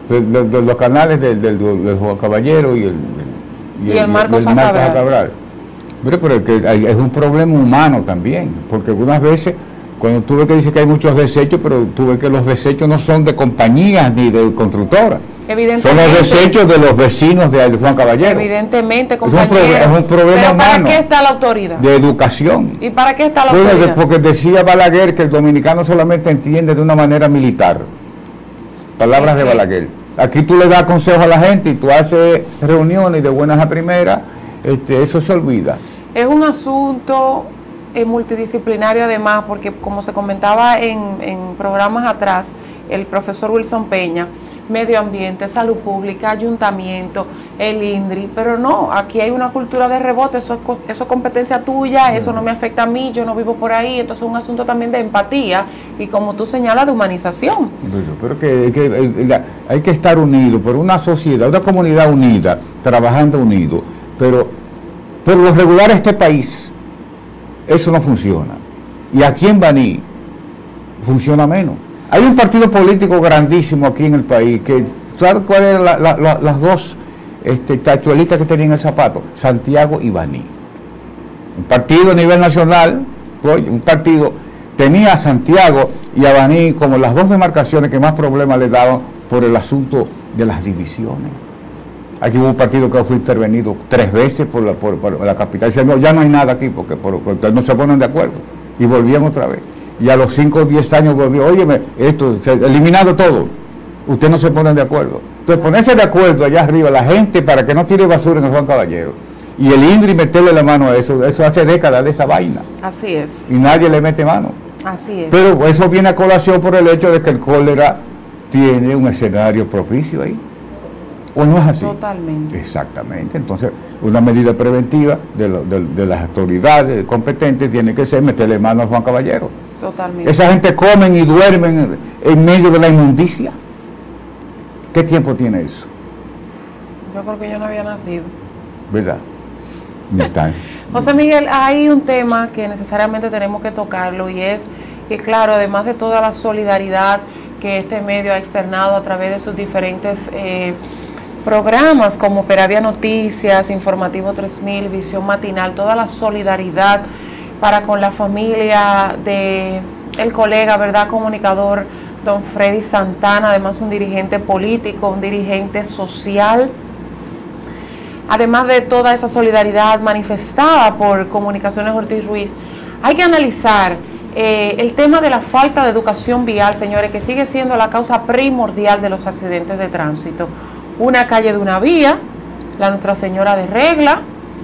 de, de, de los canales del, del, del Juan Caballero y el, y, y el, el Marcos Cabral. Cabral. Pero, pero que hay, es un problema humano también, porque algunas veces, cuando tú ves que dice que hay muchos desechos, pero tú ves que los desechos no son de compañías ni de constructoras. Son los desechos de los vecinos de Juan Caballero. Evidentemente, compañero. Es un, pro, es un problema ¿Pero para humano, qué está la autoridad? De educación. ¿Y para qué está la Porque, autoridad? porque decía Balaguer que el dominicano solamente entiende de una manera militar. Palabras okay. de Balaguer. Aquí tú le das consejos a la gente y tú haces reuniones de buenas a primeras, este, eso se olvida. Es un asunto eh, multidisciplinario además, porque como se comentaba en, en programas atrás, el profesor Wilson Peña, medio ambiente, salud pública, ayuntamiento, el INDRI, pero no, aquí hay una cultura de rebote, eso es, eso es competencia tuya, eso no me afecta a mí, yo no vivo por ahí, entonces es un asunto también de empatía y como tú señalas, de humanización. Pero que, que hay que estar unidos por una sociedad, una comunidad unida, trabajando unido, pero por lo regular este país, eso no funciona. Y aquí en Baní funciona menos. Hay un partido político grandísimo aquí en el país que, ¿sabes cuáles eran la, la, la, las dos este, tachuelitas que tenían el zapato? Santiago y Baní. Un partido a nivel nacional, un partido, tenía a Santiago y a Baní como las dos demarcaciones que más problemas le daban por el asunto de las divisiones. Aquí hubo un partido que fue intervenido tres veces por la, por, por la capital. Dice, no, ya no hay nada aquí porque, por, porque no se ponen de acuerdo. Y volvían otra vez. Y a los cinco o diez años volvió, óyeme, esto, se ha eliminado todo. Ustedes no se ponen de acuerdo. Entonces, ponerse de acuerdo allá arriba, la gente, para que no tire basura en el Juan Caballero. Y el INDRI meterle la mano a eso, eso hace décadas de esa vaina. Así es. Y nadie le mete mano. Así es. Pero eso viene a colación por el hecho de que el cólera tiene un escenario propicio ahí. ¿O no es así? Totalmente. Exactamente. Entonces, una medida preventiva de, lo, de, de las autoridades competentes tiene que ser meterle mano al Juan Caballero. Totalmente. Esa gente comen y duermen en medio de la inmundicia. ¿Qué tiempo tiene eso? Yo creo que yo no había nacido. ¿Verdad? José Miguel, hay un tema que necesariamente tenemos que tocarlo y es que, claro, además de toda la solidaridad que este medio ha externado a través de sus diferentes eh, programas como Peravia Noticias, Informativo tres mil, Visión Matinal, toda la solidaridad para con la familia de el colega, ¿verdad?, comunicador don Freddy Santana, además un dirigente político, un dirigente social, además de toda esa solidaridad manifestada por Comunicaciones Ortiz Ruiz. Hay que analizar eh, el tema de la falta de educación vial, señores, que sigue siendo la causa primordial de los accidentes de tránsito. Una calle de una vía, la Nuestra Señora de Regla,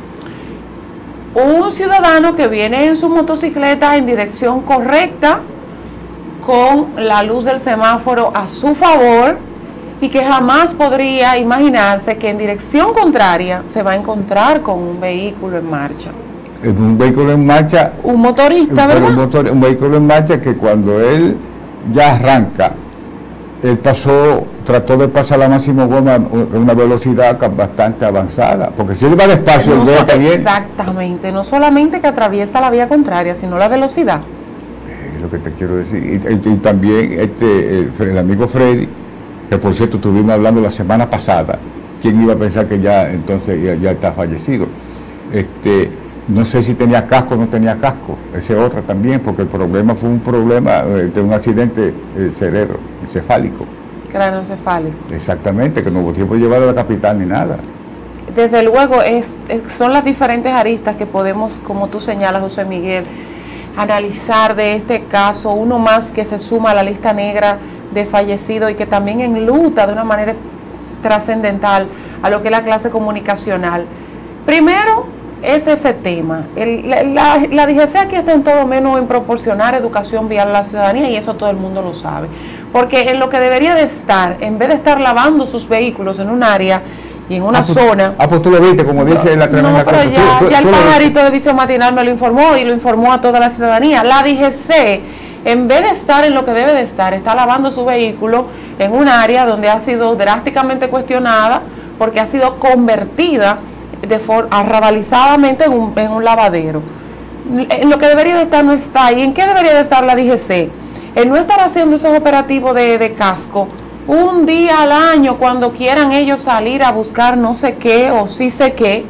un ciudadano que viene en su motocicleta en dirección correcta, con la luz del semáforo a su favor, y que jamás podría imaginarse que en dirección contraria se va a encontrar con un vehículo en marcha. Un vehículo en marcha. Un motorista, ¿verdad? Un, motor, un vehículo en marcha que cuando él ya arranca, él pasó, trató de pasar la máxima goma a una velocidad bastante avanzada, porque si él va despacio, no el veo que viene. Exactamente, no solamente que atraviesa la vía contraria, sino la velocidad. Es lo que te quiero decir. Y, y, y también este, el, el amigo Freddy, que por cierto estuvimos hablando la semana pasada, ¿quién iba a pensar que ya entonces ya, ya está fallecido? Este, no sé si tenía casco o no tenía casco, ese otra también, porque el problema fue un problema de un accidente eh, cerebro, encefálico. Cráneoencefálico. Exactamente, que no hubo tiempo de llevarlo a la capital ni nada. Desde luego, es, es, son las diferentes aristas que podemos, como tú señalas, José Miguel, analizar de este caso, uno más que se suma a la lista negra de fallecidos y que también enluta de una manera trascendental a lo que es la clase comunicacional. Primero es ese tema. El, la, la, la D G C aquí está en todo menos en proporcionar educación vial a la ciudadanía, y eso todo el mundo lo sabe. Porque en lo que debería de estar, en vez de estar lavando sus vehículos en un área y en una ah, pues, zona... Ah, pues tú lo viste, como dice la tremenda No, pero cosa. ya, tú, tú, ya tú el pajarito de Visión Matinal me lo informó y lo informó a toda la ciudadanía. La D G C, en vez de estar en lo que debe de estar, está lavando su vehículo en un área donde ha sido drásticamente cuestionada porque ha sido convertida de forma arrabalizadamente en un, en un lavadero. En lo que debería de estar no está. ¿Y en qué debería de estar la D G C? En no estar haciendo esos operativos de, de casco un día al año cuando quieran ellos salir a buscar no sé qué o sí sé qué,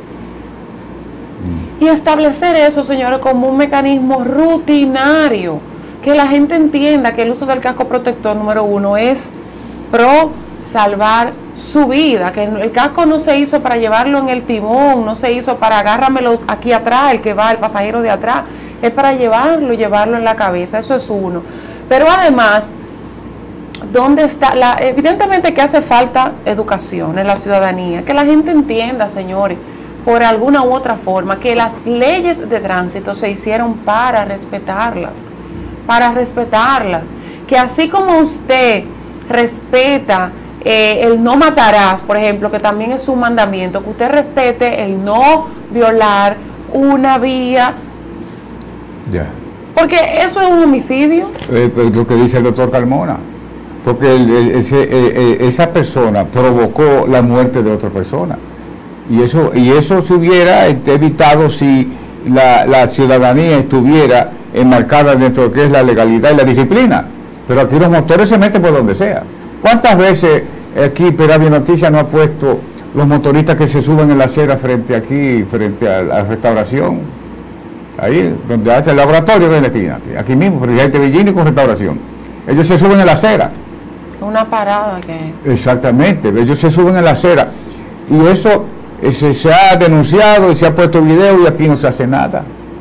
y establecer eso, señores, como un mecanismo rutinario, que la gente entienda que el uso del casco protector número uno es pro salvar su vida, que el casco no se hizo para llevarlo en el timón, no se hizo para agárramelo aquí atrás, el que va, el pasajero de atrás, es para llevarlo, llevarlo en la cabeza, eso es uno. Pero además, ¿dónde está? La, evidentemente que hace falta educación en la ciudadanía, que la gente entienda, señores, por alguna u otra forma, que las leyes de tránsito se hicieron para respetarlas, para respetarlas, que así como usted respeta eh, el no matarás, por ejemplo, que también es un mandamiento, que usted respete el no violar una vía, ya. Porque eso es un homicidio. Eh, pues lo que dice el doctor Carmona, porque el, el, ese, eh, esa persona provocó la muerte de otra persona. Y eso y eso se hubiera evitado si la, la ciudadanía estuviera enmarcada dentro de lo que es la legalidad y la disciplina. Pero aquí los motores se meten por donde sea. ¿Cuántas veces aquí Peravia Noticias no ha puesto los motoristas que se suben en la acera frente aquí, frente a la restauración? Ahí, donde hace el laboratorio de la esquina, aquí, aquí mismo, Presidente Villini con restauración. Ellos se suben en la acera. Una parada que... Exactamente, ellos se suben en la acera. Y eso... Se, se ha denunciado y se ha puesto video y aquí no se hace nada.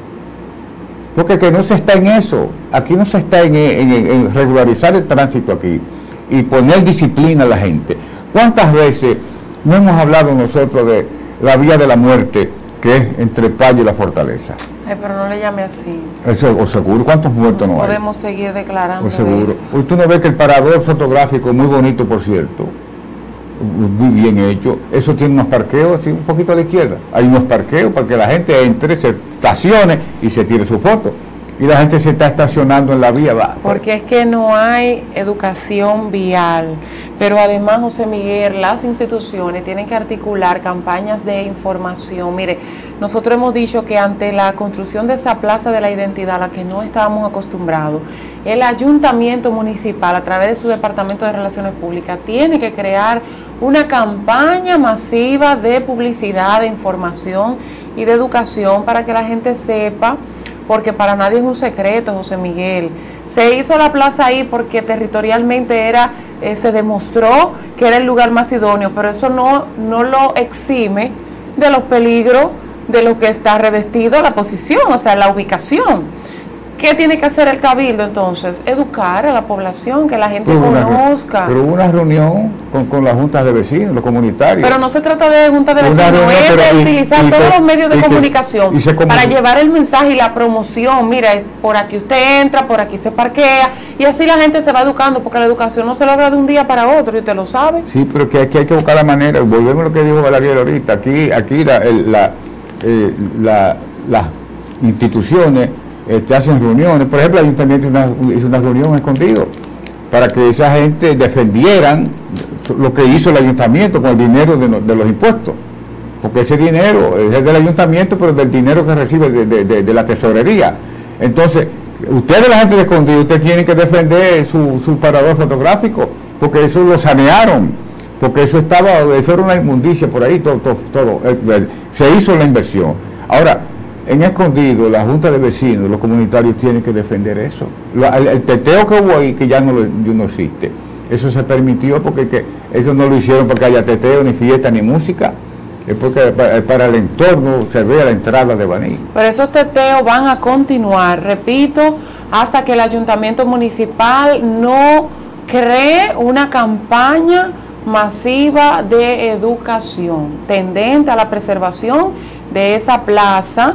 Porque que no se está en eso. Aquí no se está en, en, en regularizar el tránsito aquí y poner disciplina a la gente. ¿Cuántas veces no hemos hablado nosotros de la vía de la muerte, que es entre Paya y la Fortaleza? Ay, pero no le llame así. Eso, o seguro, ¿cuántos muertos no, no hay? Podemos seguir declarando o seguro. eso. Usted no ve que el parador fotográfico, muy bonito por cierto, muy bien hecho, eso tiene unos parqueos así un poquito a la izquierda, hay unos parqueos para que la gente entre, se estacione y se tire su foto, y la gente se está estacionando en la vía, va. Porque es que no hay educación vial, pero además, José Miguel, las instituciones tienen que articular campañas de información. Mire, nosotros hemos dicho que ante la construcción de esa plaza de la identidad a la que no estábamos acostumbrados, el ayuntamiento municipal, a través de su departamento de relaciones públicas, tiene que crear una campaña masiva de publicidad, de información y de educación para que la gente sepa, porque para nadie es un secreto, José Miguel. Se hizo la plaza ahí porque territorialmente era, eh, se demostró que era el lugar más idóneo, pero eso no, no lo exime de los peligros de lo que está revestido la posición, o sea, la ubicación. ¿Qué tiene que hacer el Cabildo entonces? Educar a la población, que la gente Pero conozca. Una, pero hubo una reunión con, con las juntas de vecinos, los comunitarios. Pero no se trata de juntas de vecinos, reunión, es de y, utilizar y, todos y, los medios de y comunicación que, para llevar el mensaje y la promoción. Mira, por aquí usted entra, por aquí se parquea, y así la gente se va educando, porque la educación no se logra de un día para otro, y usted lo sabe. Sí, pero que aquí hay que buscar la manera, volvemos a lo que dijo Balaguer ahorita, aquí, aquí la, el, la, eh, la, las instituciones Este, hacen reuniones. Por ejemplo, el ayuntamiento hizo una, hizo una reunión escondido para que esa gente defendieran lo que hizo el ayuntamiento con el dinero de, de los impuestos, porque ese dinero es del ayuntamiento, pero del dinero que recibe de, de, de, de la tesorería. Entonces, ustedes, la gente de escondido, ustedes tienen que defender su, su parador fotográfico, porque eso lo sanearon, porque eso estaba, eso era una inmundicia por ahí, todo, todo, todo se hizo la inversión. Ahora, en escondido, la Junta de Vecinos, los comunitarios tienen que defender eso. La, el, el teteo que hubo ahí, que ya no, no existe, eso se permitió porque que, ellos no lo hicieron porque haya teteo, ni fiesta, ni música, es porque para, para el entorno se vea la entrada de Baní. Pero esos teteos van a continuar, repito, hasta que el ayuntamiento municipal no cree una campaña masiva de educación tendente a la preservación de esa plaza.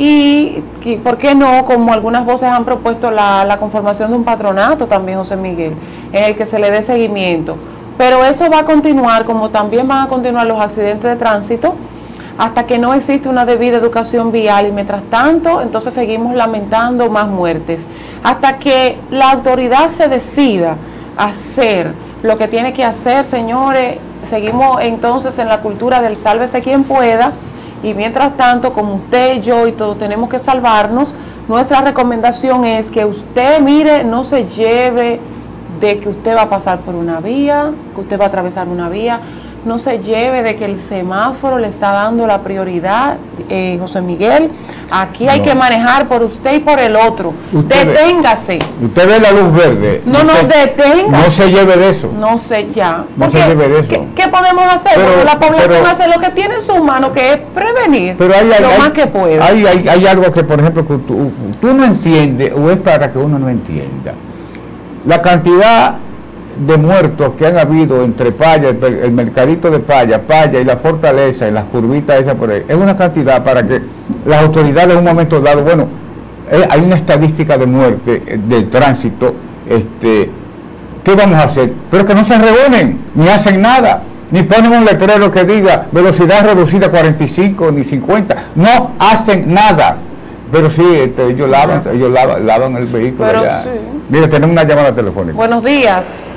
Y, ¿por qué no? Como algunas voces han propuesto la, la conformación de un patronato también, José Miguel, en el que se le dé seguimiento. Pero eso va a continuar, como también van a continuar los accidentes de tránsito, hasta que no existe una debida educación vial. Y mientras tanto, entonces seguimos lamentando más muertes. Hasta que la autoridad se decida hacer lo que tiene que hacer, señores, seguimos entonces en la cultura del sálvese quien pueda. Y mientras tanto, como usted, yo y todos tenemos que salvarnos, nuestra recomendación es que usted, mire, no se lleve de que usted va a pasar por una vía, que usted va a atravesar una vía. No se lleve de que el semáforo le está dando la prioridad, eh, José Miguel. Aquí hay no. que manejar por usted y por el otro. Usted Deténgase. Ve, usted ve la luz verde. No, no, deténgase. No se lleve de eso. No sé, ya. No se lleve de eso. ¿Qué, qué podemos hacer? Pero, Porque la población pero, hace lo que tiene en sus manos, que es prevenir pero hay, hay, lo hay, más que pueda. Hay, hay, hay algo que, por ejemplo, que tú, tú no entiendes, o es para que uno no entienda. La cantidad de muertos que han habido entre Paya, el, el mercadito de Paya, Paya y la fortaleza, y las curvitas esas por ahí, es una cantidad para que las autoridades en un momento dado, bueno, eh, hay una estadística de muerte eh, del tránsito, este, ¿qué vamos a hacer? Pero que no se reúnen, ni hacen nada, ni ponen un letrero que diga velocidad reducida a cuarenta y cinco ni cincuenta, no hacen nada. Pero sí, este, ellos lavan, ellos lavan, lavan el vehículo. Pero allá. Sí. Mire, tenemos una llamada telefónica. Buenos días.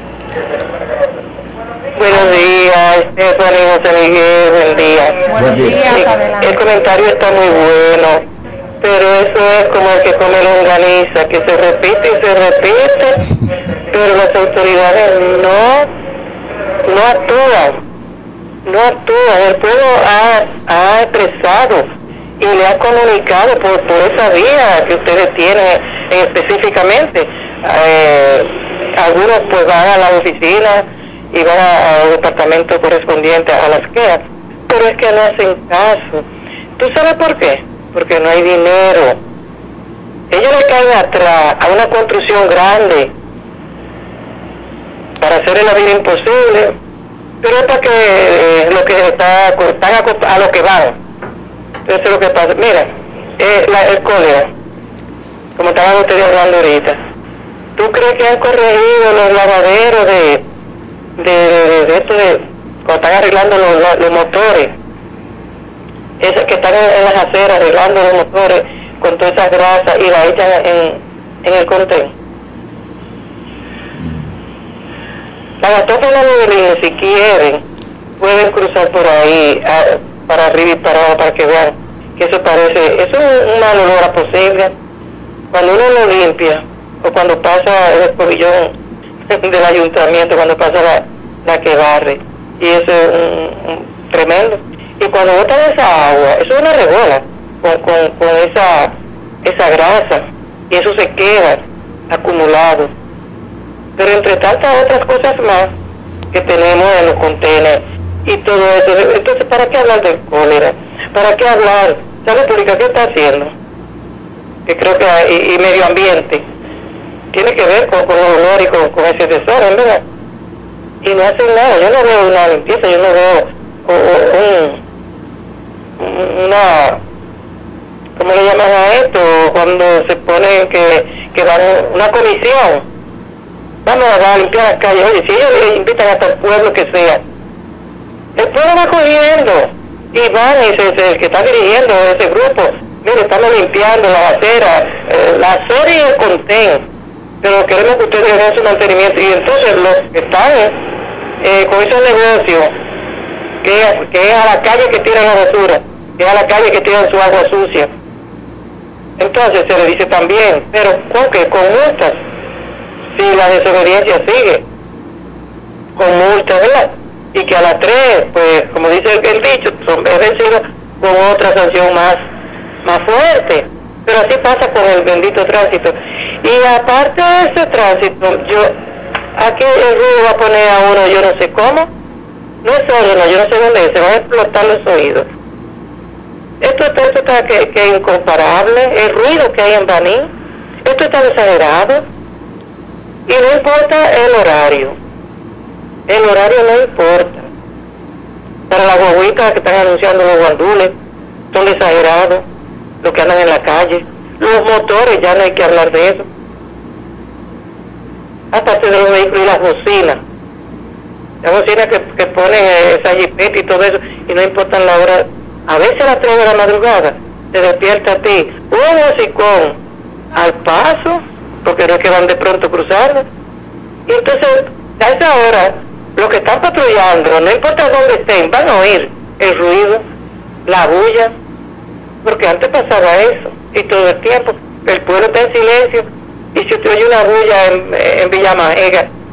Buenos días, Estefany, José Miguel, buen día. Buenos Buen día. días, el, adelante. el comentario está muy bueno, pero eso es como el que come longaniza, que se repite y se repite, pero las autoridades no, no actúan, no actúan. El pueblo ha, ha expresado y le ha comunicado por, por esa vía que ustedes tienen específicamente. Eh, algunos pues van a la oficina y van al departamento correspondiente a las quejas, pero es que no hacen caso. ¿Tú sabes por qué? Porque no hay dinero. Ellos le caen atrás a una construcción grande para hacer la vida imposible, pero es para que eh, lo que está, están a, a lo que van. Entonces es lo que pasa. Mira, eh, la, el cólera, como estaban ustedes hablando ahorita, ¿tú crees que han corregido los lavaderos de de, de, de esto de cuando están arreglando los, los motores, esos que están en, en las aceras arreglando los motores con todas esas grasas y la echan en, en el contén? Las gatófanas de si quieren pueden cruzar por ahí a, para arriba y para abajo para que vean que eso parece, eso es un mal olor a posible. Cuando uno lo limpia o cuando pasa el escobillón del ayuntamiento, cuando pasa la, la que barre, y eso es un, un tremendo. Y cuando botan esa agua, eso es una rebola con, con, con esa esa grasa, y eso se queda acumulado. Pero entre tantas otras cosas más que tenemos en los contenedores y todo eso, entonces ¿para qué hablar del cólera? ¿Para qué hablar? ¿Sabe República qué está haciendo? Que creo que y, y medio ambiente tiene que ver con, con el olor y con, con ese desorden, ¿verdad? Y no hacen nada. Yo no veo una limpieza, yo no veo un, un, una, ¿cómo le llaman a esto? Cuando se ponen que, que van una comisión, vamos a limpiar las calles. Oye, si ellos le invitan hasta el pueblo que sea, el pueblo va cogiendo y van y se, se, el que está dirigiendo ese grupo, mire, estamos limpiando la acera, eh, la acera y el contén, pero queremos que ustedes den su mantenimiento. Y entonces los que están eh, con esos negocios, que, que es a la calle que tiran la basura, que es a la calle que tiran su agua sucia, entonces se le dice también, pero ¿con qué? Con multas, si la desobediencia sigue, con multas, ¿verdad? Y que a las tres, pues, como dice el, el dicho, son vencidos con otra sanción más, más fuerte. Pero así pasa con el bendito tránsito. Y aparte de ese tránsito, yo, aquí el ruido va a poner a uno, yo no sé cómo, no es solo, no, yo no sé dónde es, se van a explotar los oídos. Esto, esto, esto está que, que es incomparable, el ruido que hay en Baní, esto está exagerado, y no importa el horario, el horario no importa. Para las guaguitas que están anunciando los guandules, son exagerados, los que andan en la calle, los motores, ya no hay que hablar de eso, aparte de los vehículos y las bocinas, las bocinas que, que ponen esa jipeta y todo eso, y no importan la hora, a veces a las tres de la madrugada, te despierta a ti, un hocicón al paso, porque no es que van de pronto cruzando, y entonces a esa hora, los que están patrullando, no importa dónde estén, van a oír el ruido, la bulla, porque antes pasaba eso, y todo el tiempo, el pueblo está en silencio, y si usted oye una bulla en, en Villamajega,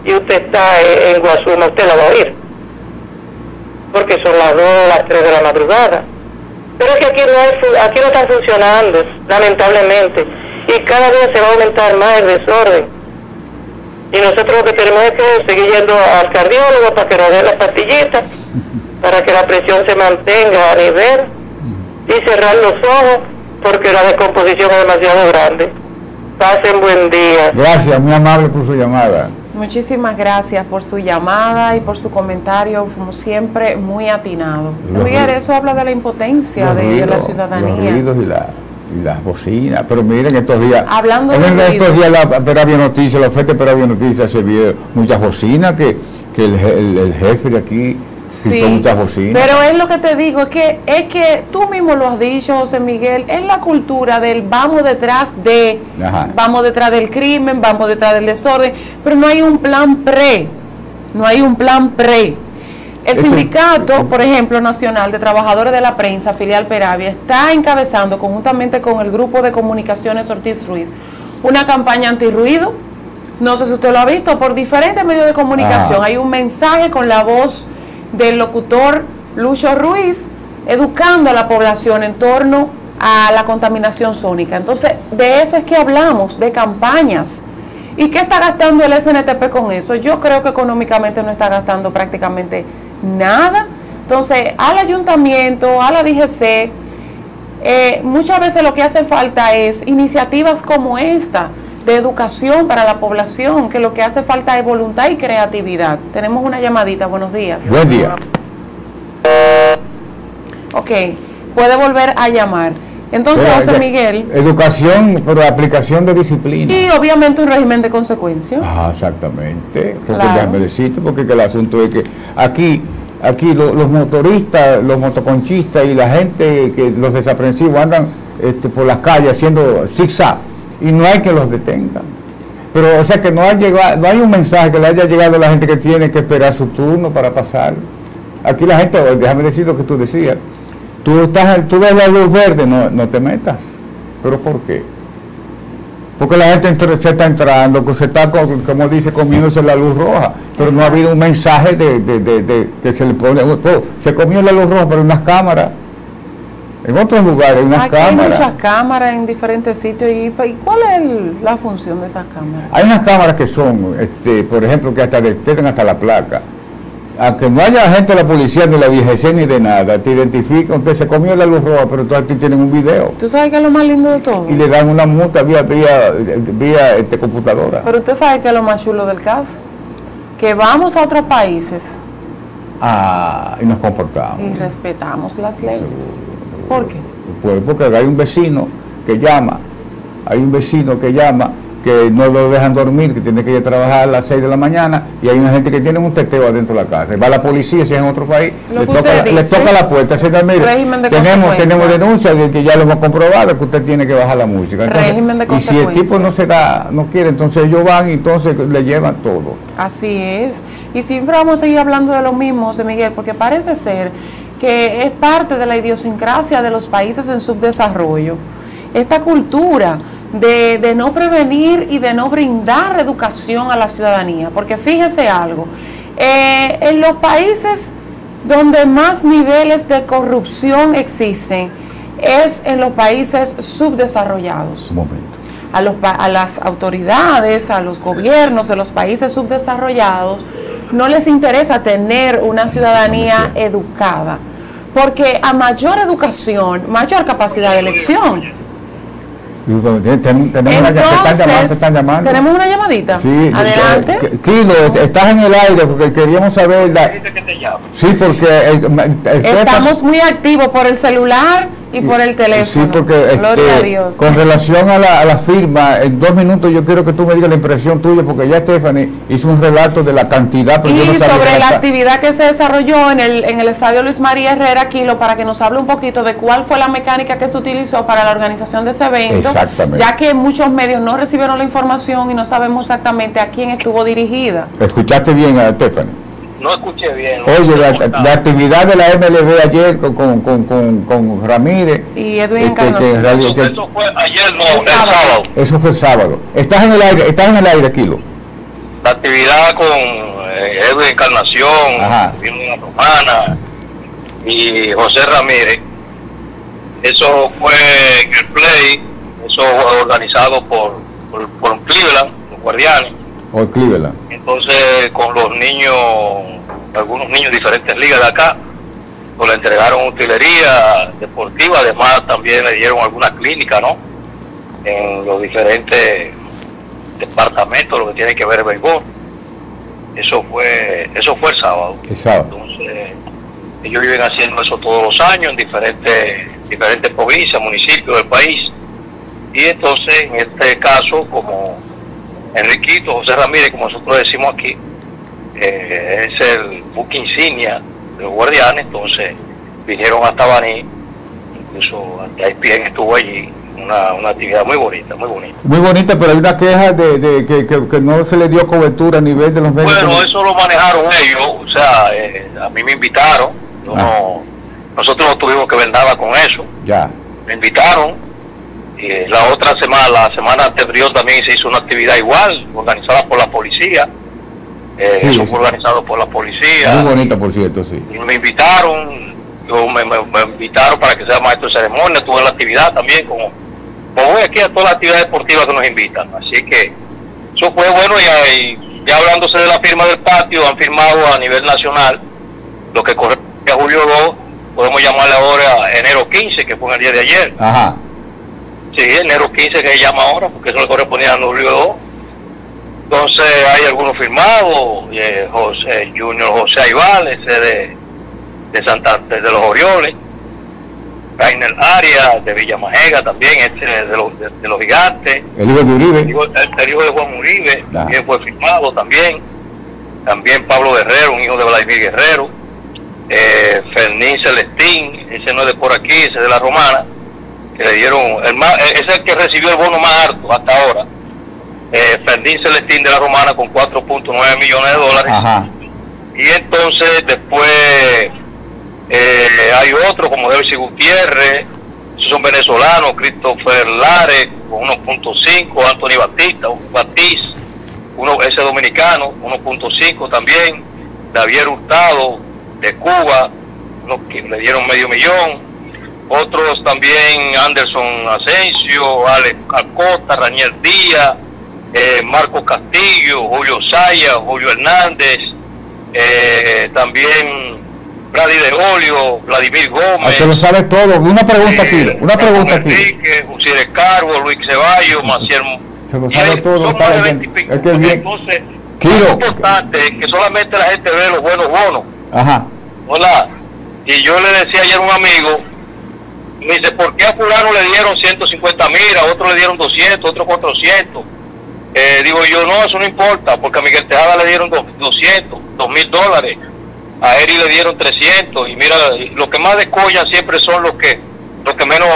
y usted está en, en Guasuma, usted la va a oír. Porque son las dos, las tres de la madrugada. Pero es que aquí no, hay, aquí no están funcionando, lamentablemente. Y cada día se va a aumentar más el desorden. Y nosotros lo que tenemos es que seguir yendo al cardiólogo para que nos dé las pastillitas, para que la presión se mantenga a nivel, y cerrar los ojos, porque la descomposición es demasiado grande. Pasen buen día. Gracias, muy amable por su llamada. Muchísimas gracias por su llamada y por su comentario, como siempre, muy atinado. Miguel, eso habla de la impotencia de, ruidos, de la ciudadanía. Los ruidos y, la, y las bocinas. Pero miren, estos días, hablando en de estos días la Peravia Noticias, la oferta de Peravia Noticias, se vio muchas bocinas que, que el, el, el jefe de aquí sí, muchas bocinas. Pero es lo que te digo, es que, es que tú mismo lo has dicho, José Miguel, es la cultura del vamos detrás de, Ajá. vamos detrás del crimen, vamos detrás del desorden, pero no hay un plan pre, no hay un plan pre. El Eso, sindicato, por ejemplo, nacional de trabajadores de la prensa, filial Peravia, está encabezando conjuntamente con el grupo de comunicaciones Ortiz Ruiz una campaña antirruido. No sé si usted lo ha visto, por diferentes medios de comunicación. Ajá. Hay un mensaje con la voz del locutor Lucho Ruiz educando a la población en torno a la contaminación sónica. Entonces, de eso es que hablamos, de campañas. ¿Y qué está gastando el S N T P con eso? Yo creo que económicamente no está gastando prácticamente nada. Entonces, al ayuntamiento, a la D G C, eh, muchas veces lo que hace falta es iniciativas como esta, de educación para la población, que lo que hace falta es voluntad y creatividad. Tenemos una llamadita, buenos días. Buen día. Ok, puede volver a llamar. Entonces, pero, José Miguel... Educación, pero aplicación de disciplina. Y obviamente un régimen de consecuencias. Ah, exactamente. Porque claro. Déjame decirte, porque que el asunto es que aquí, aquí lo, los motoristas, los motoconchistas y la gente, que los desaprensivos andan este, por las calles haciendo zigzag. Y no hay que los detengan. Pero, o sea, que no, ha llegado, no hay un mensaje que le haya llegado a la gente que tiene que esperar su turno para pasar. Aquí la gente, déjame decir lo que tú decías, tú, estás, tú ves la luz verde, no, no te metas. ¿Pero por qué? Porque la gente entre, se está entrando, se está, como dice, comiéndose la luz roja. Pero Exacto. No ha habido un mensaje de, de, de, de que se le pone, oh, se comió la luz roja, pero unas cámaras. En otros lugares hay unas Aquí cámaras. Hay muchas cámaras en diferentes sitios. ¿Y, y cuál es el, la función de esas cámaras? Hay unas cámaras que son, este, por ejemplo, que hasta detectan hasta la placa. Aunque no haya gente de la policía, ni la D G C, ni de nada, te identifican que se comió la luz roja, pero todos aquí tienen un video. ¿Tú sabes qué es lo más lindo de todo? Y le dan una multa vía, vía, vía este, computadora. Pero usted sabe qué es lo más chulo del caso. Que vamos a otros países. Ah, y nos comportamos. Y respetamos las leyes. Seguro. ¿Por qué? Pues porque hay un vecino que llama, hay un vecino que llama, que no lo dejan dormir, que tiene que ir a trabajar a las seis de la mañana, y hay una gente que tiene un teteo adentro de la casa. Va la policía, si es en otro país, le toca, le toca la puerta, se mire, de tenemos, tenemos denuncia de que ya lo hemos comprobado, que usted tiene que bajar la música. Entonces, régimen de y si el tipo no se da, no quiere, entonces ellos van y entonces le llevan todo. Así es. Y siempre vamos a seguir hablando de lo mismo, José Miguel, porque parece ser que es parte de la idiosincrasia de los países en subdesarrollo. Esta cultura de, de no prevenir y de no brindar educación a la ciudadanía. Porque fíjese algo, eh, en los países donde más niveles de corrupción existen es en los países subdesarrollados. Un momento. A, los, a las autoridades, a los gobiernos de los países subdesarrollados no les interesa tener una ciudadanía educada, porque a mayor educación, mayor capacidad de elección. Tenemos, tenemos, Entonces, una, te están llamando. ¿Tenemos una llamadita? Sí, adelante. Kilo, estás en el aire porque queríamos saber. La, sí, porque el, el estamos muy activos por el celular y por el teléfono. Sí, porque Gloria este, a Dios. Con relación a la, a la firma, en dos minutos yo quiero que tú me digas la impresión tuya, porque ya Stephanie hizo un relato de la cantidad. Pero y yo no sobre la actividad que se desarrolló en el, en el estadio Luis María Herrera, Kilo, para que nos hable un poquito de cuál fue la mecánica que se utilizó para la organización de ese evento. Exactamente. Ya que muchos medios no recibieron la información y no sabemos exactamente a quién estuvo dirigida. ¿Escuchaste bien a Stephanie? No escuché bien. Oye, la, la actividad de la M L B ayer con, con, con, con, con Ramírez y Edwin que, que, en realidad, eso, eso fue ayer, no, el sábado. sábado. Eso fue el sábado. Estás en el aire, estás en el aire, Kilo. la actividad con eh, Edwin Encarnación, Firmina Romana y José Ramírez, eso fue en el Play, eso fue organizado por, por, por Cleveland, los Guardianes. Por Cleveland. Entonces, con los niños, algunos niños de diferentes ligas de acá, pues le entregaron utilería deportiva, además también le dieron alguna clínica, ¿no? En los diferentes departamentos, lo que tiene que ver el béisbol. Eso fue, eso fue el sábado. El sábado. Entonces, ellos viven haciendo eso todos los años en diferentes, diferentes provincias, municipios del país. Y entonces, en este caso, como Enriquito, José Ramírez, como nosotros decimos aquí, eh, es el buque insignia de los Guardianes, entonces vinieron hasta Baní, incluso hasta I P N estuvo allí, una, una actividad muy bonita, muy bonita. Muy bonita, pero hay una queja de, de que, que, que no se le dio cobertura a nivel de los medios. Bueno, eso lo manejaron ellos, o sea, eh, a mí me invitaron, yo ah. no, nosotros no tuvimos que ver nada con eso. Ya. Me invitaron, y la otra semana, la semana anterior también se hizo una actividad igual, organizada por la policía. Eh, sí, eso fue organizado por la policía. Muy bonita, por cierto, sí. Y me invitaron, yo me, me, me invitaron para que sea maestro de ceremonia, tuve la actividad también, como, como voy aquí a todas las actividades deportivas que nos invitan. Así que eso fue bueno, y, y ya hablándose de la firma del patio, han firmado a nivel nacional lo que corresponde a julio dos, podemos llamarle ahora enero quince, que fue el día de ayer. Ajá. Sí, enero quince que se llama ahora, porque eso le correspondía a julio dos. Entonces hay algunos firmados, eh, José, Junior José Aibal, ese de, de Santa, de, de los Orioles, Rainer Arias de Villamajega también, este de los, de, de los Gigantes, el hijo de Uribe, el hijo, el, el hijo de Juan Uribe, nah. también fue firmado también, también Pablo Guerrero, un hijo de Vladimir Guerrero, eh, Fernín Celestín, ese no es de por aquí, ese es de la Romana, que le dieron, el más, ese es el que recibió el bono más alto hasta ahora. Eh, Fernín Celestín de la Romana con cuatro punto nueve millones de dólares. Ajá. Y entonces después eh, hay otros como David Gutiérrez, esos son venezolanos, Christopher Lares con uno punto cinco, Anthony Batista, Batiz, uno, ese dominicano, uno punto cinco también, Javier Hurtado de Cuba, uno que le dieron medio millón, otros también Anderson Asensio, Alex Acosta, Raniel Díaz, Eh, Marco Castillo, Julio Saya, Julio Hernández, eh, también Brady de Olio, Vladimir Gómez. Se lo sabe todo. Una pregunta aquí, eh, una pregunta aquí. Enrique, José Carbo, Luis Ceballos, Maciel. Se lo sabe todo. Está bien. Es que bien. Entonces, Kilo. es importante que solamente la gente ve los buenos bonos. Ajá. Hola. Y yo le decía ayer a un amigo, me dice, ¿por qué a fulano le dieron ciento cincuenta mil, a otro le dieron doscientos, a otro cuatrocientos? Eh, digo yo, no, eso no importa, porque a Miguel Tejada le dieron doscientos, dos mil dólares, a Eri le dieron trescientos, y mira, los que más descollan siempre son los que los que menos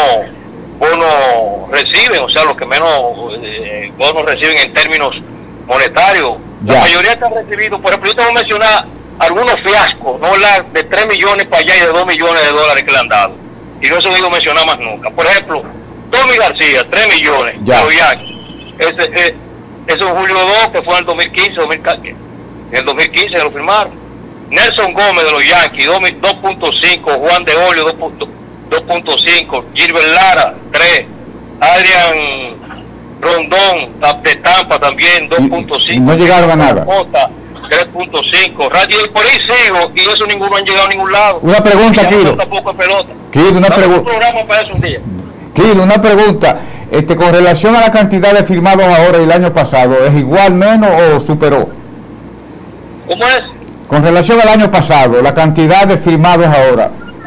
bonos reciben, o sea, los que menos eh, bonos reciben en términos monetarios. Ya. La mayoría que han recibido, por ejemplo, yo te voy a mencionar algunos fiascos, no la de tres millones para allá y de dos millones de dólares que le han dado, y no se lo digo mencionar más nunca. Por ejemplo, Tommy García, tres millones, ya. Los Yankees. Ese, eh, Eso es Julio dos, que fue en el dos mil quince, dos mil quince, en el dos mil quince lo firmaron. Nelson Gómez de los Yankees, dos punto cinco, Juan de Olio, dos punto cinco, Gilbert Lara, tres, Adrián Rondón, de Tampa también, dos punto cinco. No llegaron a nada. tres punto cinco, Radio, por ahí sigo, y eso ninguno han llegado a ningún lado. Una pregunta, Kilo. Tampoco es pelota. Kilo, una pregunta. Un programa para eso un día. Kilo, una pregunta. Este, con relación a la cantidad de firmados ahora y el año pasado, ¿es igual, menos o superó? ¿Cómo es? Con relación al año pasado, la cantidad de firmados ahora.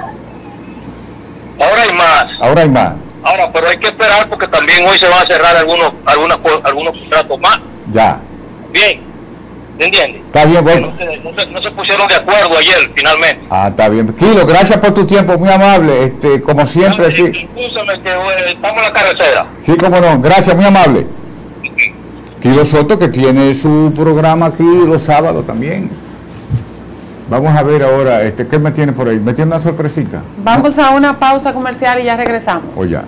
Ahora hay más. Ahora hay más. Ahora, pero hay que esperar porque también hoy se van a cerrar algunos algunos algunos contratos más. Ya. Bien. ¿Me entiendes? Está bien, bueno. No se, no, se, no se pusieron de acuerdo ayer, finalmente. Ah, está bien. Kilo, gracias por tu tiempo, muy amable. Este, como siempre. Sí, escúchame que eh, estamos en la carretera. Sí, cómo no. Gracias, muy amable. Kilo Soto, que tiene su programa aquí los sábados también. Vamos a ver ahora, este, ¿qué me tiene por ahí? ¿Me tiene una sorpresita? Vamos ¿no? a una pausa comercial y ya regresamos. O ya.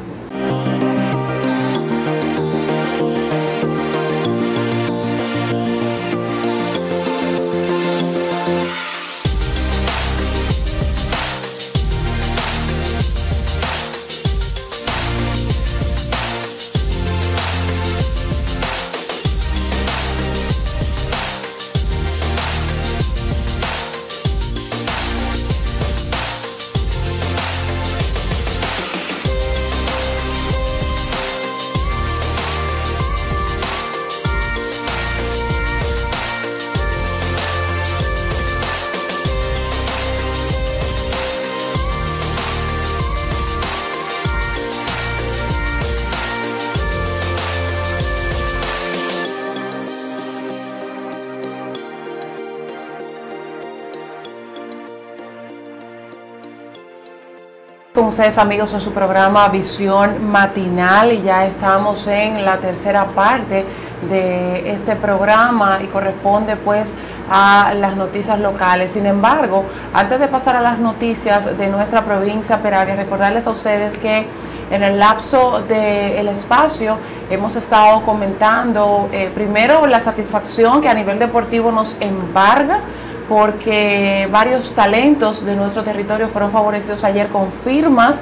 Con ustedes, amigos, en su programa Visión Matinal, y ya estamos en la tercera parte de este programa y corresponde pues a las noticias locales. Sin embargo, antes de pasar a las noticias de nuestra provincia Peravia, recordarles a ustedes que en el lapso del espacio hemos estado comentando eh, primero la satisfacción que a nivel deportivo nos embarga, porque varios talentos de nuestro territorio fueron favorecidos ayer con firmas,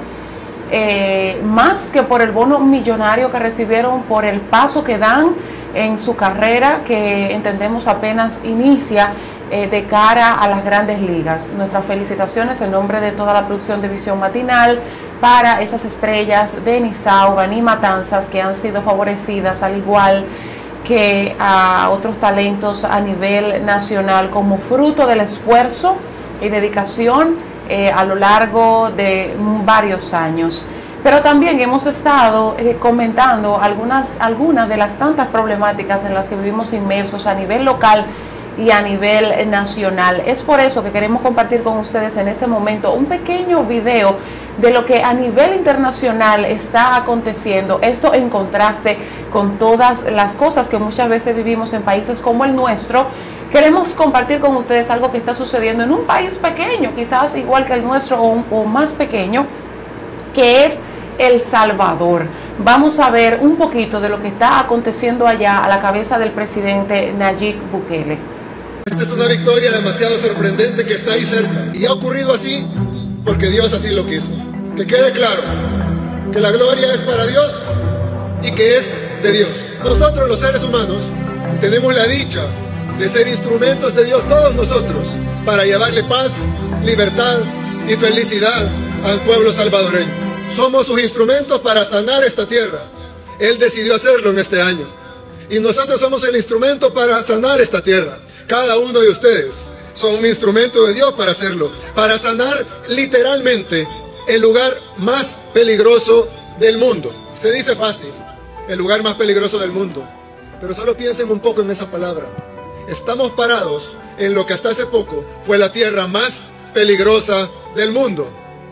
eh, más que por el bono millonario que recibieron, por el paso que dan en su carrera, que entendemos apenas inicia eh, de cara a las grandes ligas. Nuestras felicitaciones en nombre de toda la producción de Visión Matinal para esas estrellas de Nizauga y Matanzas que han sido favorecidas, al igual que a otros talentos a nivel nacional, como fruto del esfuerzo y dedicación eh, a lo largo de varios años. Pero también hemos estado eh, comentando algunas, algunas de las tantas problemáticas en las que vivimos inmersos a nivel local y a nivel nacional. Es por eso que queremos compartir con ustedes en este momento un pequeño video de lo que a nivel internacional está aconteciendo, esto en contraste con todas las cosas que muchas veces vivimos en países como el nuestro. Queremos compartir con ustedes algo que está sucediendo en un país pequeño, quizás igual que el nuestro o, o más pequeño, que es El Salvador. Vamos a ver un poquito de lo que está aconteciendo allá a la cabeza del presidente Nayib Bukele. Esta es una victoria demasiado sorprendente que está ahí cerca, y ha ocurrido así porque Dios así lo quiso. Que quede claro que la gloria es para Dios y que es de Dios. Nosotros, los seres humanos, tenemos la dicha de ser instrumentos de Dios, todos nosotros, para llevarle paz, libertad y felicidad al pueblo salvadoreño. Somos sus instrumentos para sanar esta tierra. Él decidió hacerlo en este año, y nosotros somos el instrumento para sanar esta tierra. Cada uno de ustedes son un instrumento de Dios para hacerlo, para sanar literalmente el lugar más peligroso del mundo. Se dice fácil, el lugar más peligroso del mundo, pero solo piensen un poco en esa palabra. Estamos parados en lo que hasta hace poco fue la tierra más peligrosa del mundo,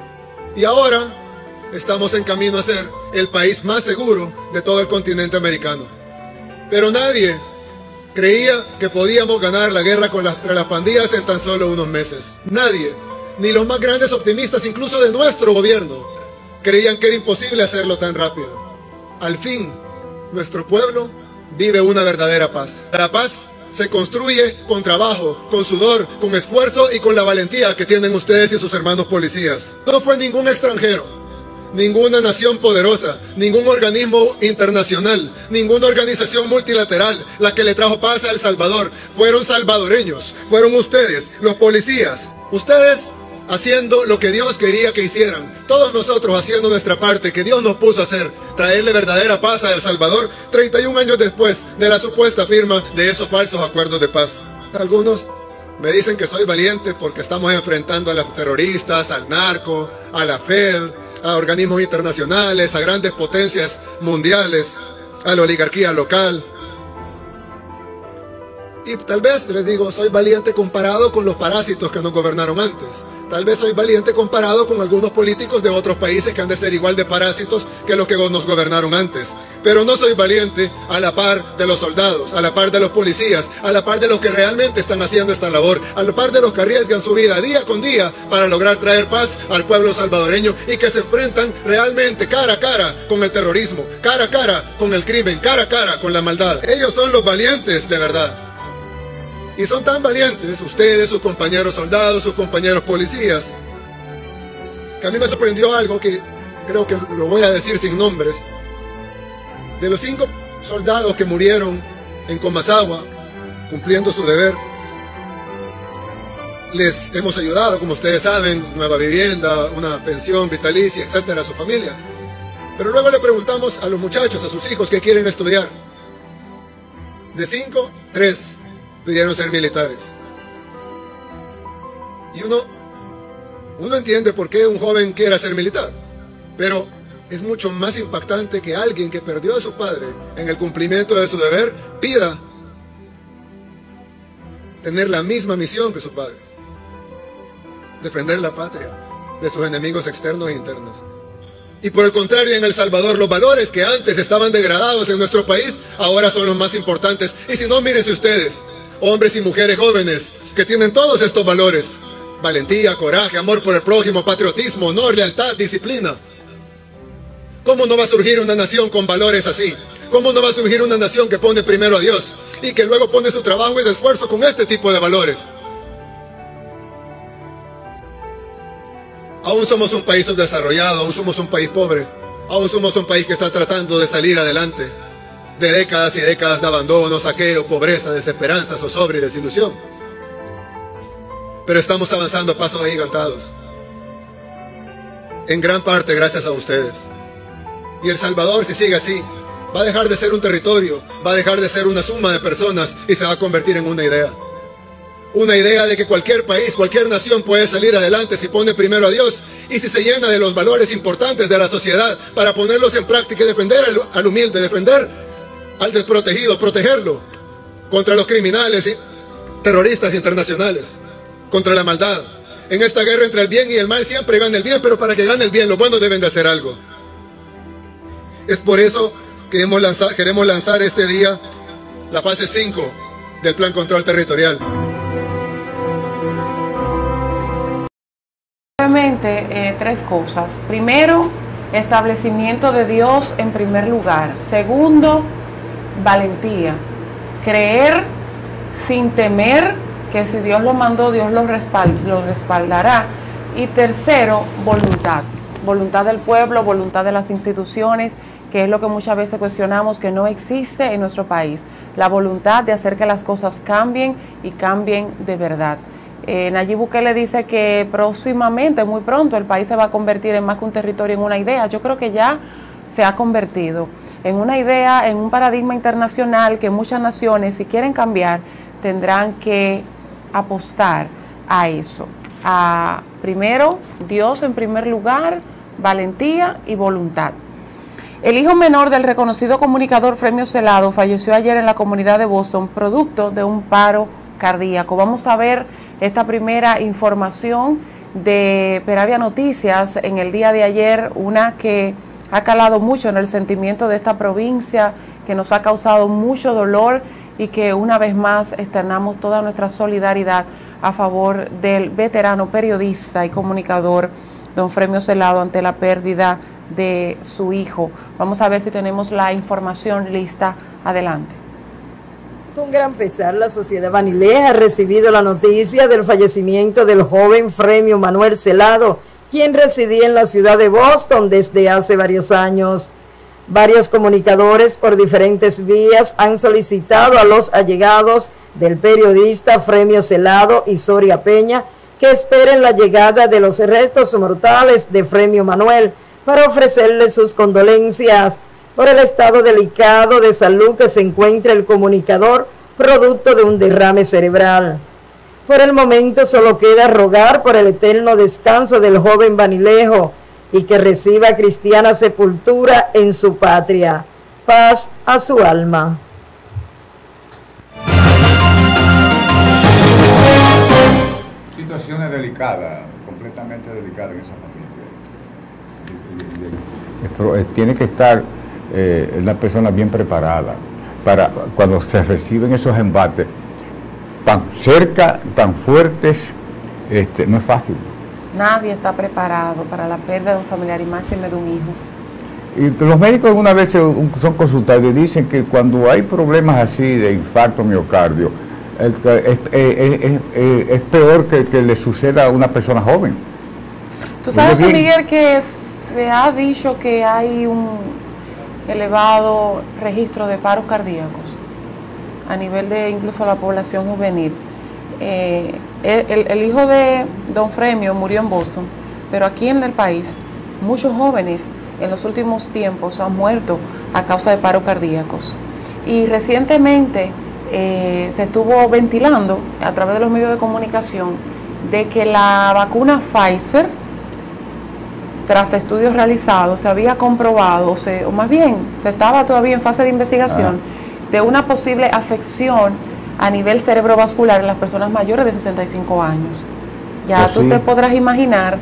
y ahora estamos en camino a ser el país más seguro de todo el continente americano. Pero nadie creía que podíamos ganar la guerra contra las pandillas en tan solo unos meses. Nadie, ni los más grandes optimistas, incluso de nuestro gobierno, creían que era imposible hacerlo tan rápido. Al fin, nuestro pueblo vive una verdadera paz. La paz se construye con trabajo, con sudor, con esfuerzo y con la valentía que tienen ustedes y sus hermanos policías. No fue ningún extranjero, ninguna nación poderosa, ningún organismo internacional, ninguna organización multilateral la que le trajo paz a El Salvador. Fueron salvadoreños, fueron ustedes, los policías. Ustedes haciendo lo que Dios quería que hicieran. Todos nosotros haciendo nuestra parte que Dios nos puso a hacer, traerle verdadera paz a El Salvador treinta y un años después de la supuesta firma de esos falsos acuerdos de paz. Algunos me dicen que soy valiente porque estamos enfrentando a los terroristas, al narco, a la Fed, a organismos internacionales, a grandes potencias mundiales, a la oligarquía local. Y tal vez, les digo, soy valiente comparado con los parásitos que nos gobernaron antes. Tal vez soy valiente comparado con algunos políticos de otros países que han de ser igual de parásitos que los que nos gobernaron antes. Pero no soy valiente a la par de los soldados, a la par de los policías, a la par de los que realmente están haciendo esta labor, a la par de los que arriesgan su vida día con día para lograr traer paz al pueblo salvadoreño y que se enfrentan realmente cara a cara con el terrorismo, cara a cara con el crimen, cara a cara con la maldad. Ellos son los valientes de verdad. Y son tan valientes, ustedes, sus compañeros soldados, sus compañeros policías, que a mí me sorprendió algo que creo que lo voy a decir sin nombres. De los cinco soldados que murieron en Comasagua, cumpliendo su deber, les hemos ayudado, como ustedes saben, nueva vivienda, una pensión vitalicia, etcétera, a sus familias. Pero luego le preguntamos a los muchachos, a sus hijos, que quieren estudiar. De cinco, tres pidieron ser militares. Y uno, uno entiende por qué un joven quiera ser militar, pero es mucho más impactante que alguien que perdió a su padre en el cumplimiento de su deber pida tener la misma misión que su padre: defender la patria, de sus enemigos externos e internos. Y por el contrario, en El Salvador, los valores que antes estaban degradados en nuestro país, ahora son los más importantes. Y si no, mírense ustedes, hombres y mujeres jóvenes que tienen todos estos valores: valentía, coraje, amor por el prójimo, patriotismo, honor, lealtad, disciplina. ¿Cómo no va a surgir una nación con valores así? ¿Cómo no va a surgir una nación que pone primero a Dios y que luego pone su trabajo y esfuerzo con este tipo de valores? Aún somos un país subdesarrollado, aún somos un país pobre, aún somos un país que está tratando de salir adelante de décadas y décadas de abandono, saqueo, pobreza, desesperanza, zozobra y desilusión. Pero estamos avanzando a pasos agigantados, en gran parte gracias a ustedes. Y El Salvador, si sigue así, va a dejar de ser un territorio, va a dejar de ser una suma de personas y se va a convertir en una idea. Una idea de que cualquier país, cualquier nación puede salir adelante si pone primero a Dios y si se llena de los valores importantes de la sociedad para ponerlos en práctica y defender al, al humilde, defender al desprotegido, protegerlo contra los criminales y terroristas internacionales, contra la maldad. En esta guerra entre el bien y el mal siempre gana el bien, pero para que gane el bien, los buenos deben de hacer algo. Es por eso que hemos lanzado, queremos lanzar este día la fase cinco del Plan Control Territorial. Brevemente, eh, tres cosas. Primero, establecimiento de Dios en primer lugar. Segundo, valentía. Creer sin temer que si Dios lo mandó, Dios lo, respald lo respaldará. Y tercero, voluntad. Voluntad del pueblo, voluntad de las instituciones, que es lo que muchas veces cuestionamos, que no existe en nuestro país. La voluntad de hacer que las cosas cambien y cambien de verdad. Eh, Nayib Bukele dice que próximamente, muy pronto, el país se va a convertir en más que un territorio, en una idea. Yo creo que ya se ha convertido en una idea, en un paradigma internacional que muchas naciones, si quieren cambiar, tendrán que apostar a eso. A, primero, Dios en primer lugar, valentía y voluntad. El hijo menor del reconocido comunicador Fremio Celado falleció ayer en la comunidad de Boston, producto de un paro cardíaco. Vamos a ver esta primera información de Peravia Noticias en el día de ayer, una que ha calado mucho en el sentimiento de esta provincia, que nos ha causado mucho dolor y que una vez más externamos toda nuestra solidaridad a favor del veterano periodista y comunicador don Fremio Celado ante la pérdida de su hijo. Vamos a ver si tenemos la información lista. Adelante. Con gran pesar, la sociedad Banilés ha recibido la noticia del fallecimiento del joven Fremio Manuel Celado, quien residía en la ciudad de Boston desde hace varios años. Varios comunicadores por diferentes vías han solicitado a los allegados del periodista Fremio Celado y Soria Peña que esperen la llegada de los restos mortales de Fremio Manuel para ofrecerle sus condolencias por el estado delicado de salud que se encuentra el comunicador, producto de un derrame cerebral. Por el momento solo queda rogar por el eterno descanso del joven banilejo y que reciba cristiana sepultura en su patria. Paz a su alma. Situaciones delicadas, completamente delicadas en esa familia. Tiene que estar eh, la persona bien preparada para cuando se reciben esos embates tan cerca, tan fuertes, este, no es fácil. Nadie está preparado para la pérdida de un familiar y máxime de un hijo. Y los médicos alguna vez son consultados y dicen que cuando hay problemas así de infarto miocardio, es, es, es, es, es peor que, que le suceda a una persona joven. Tú sabes, Miguel, que se ha dicho que hay un elevado registro de paros cardíacos a nivel de incluso la población juvenil. Eh, el, el hijo de don Fremio murió en Boston, pero aquí en el país muchos jóvenes en los últimos tiempos han muerto a causa de paros cardíacos. Y recientemente eh, se estuvo ventilando a través de los medios de comunicación de que la vacuna Pfizer, tras estudios realizados, se había comprobado, o, se, o más bien se estaba todavía en fase de investigación, ah. de una posible afección a nivel cerebrovascular en las personas mayores de sesenta y cinco años. Ya pues tú sí. te podrás imaginar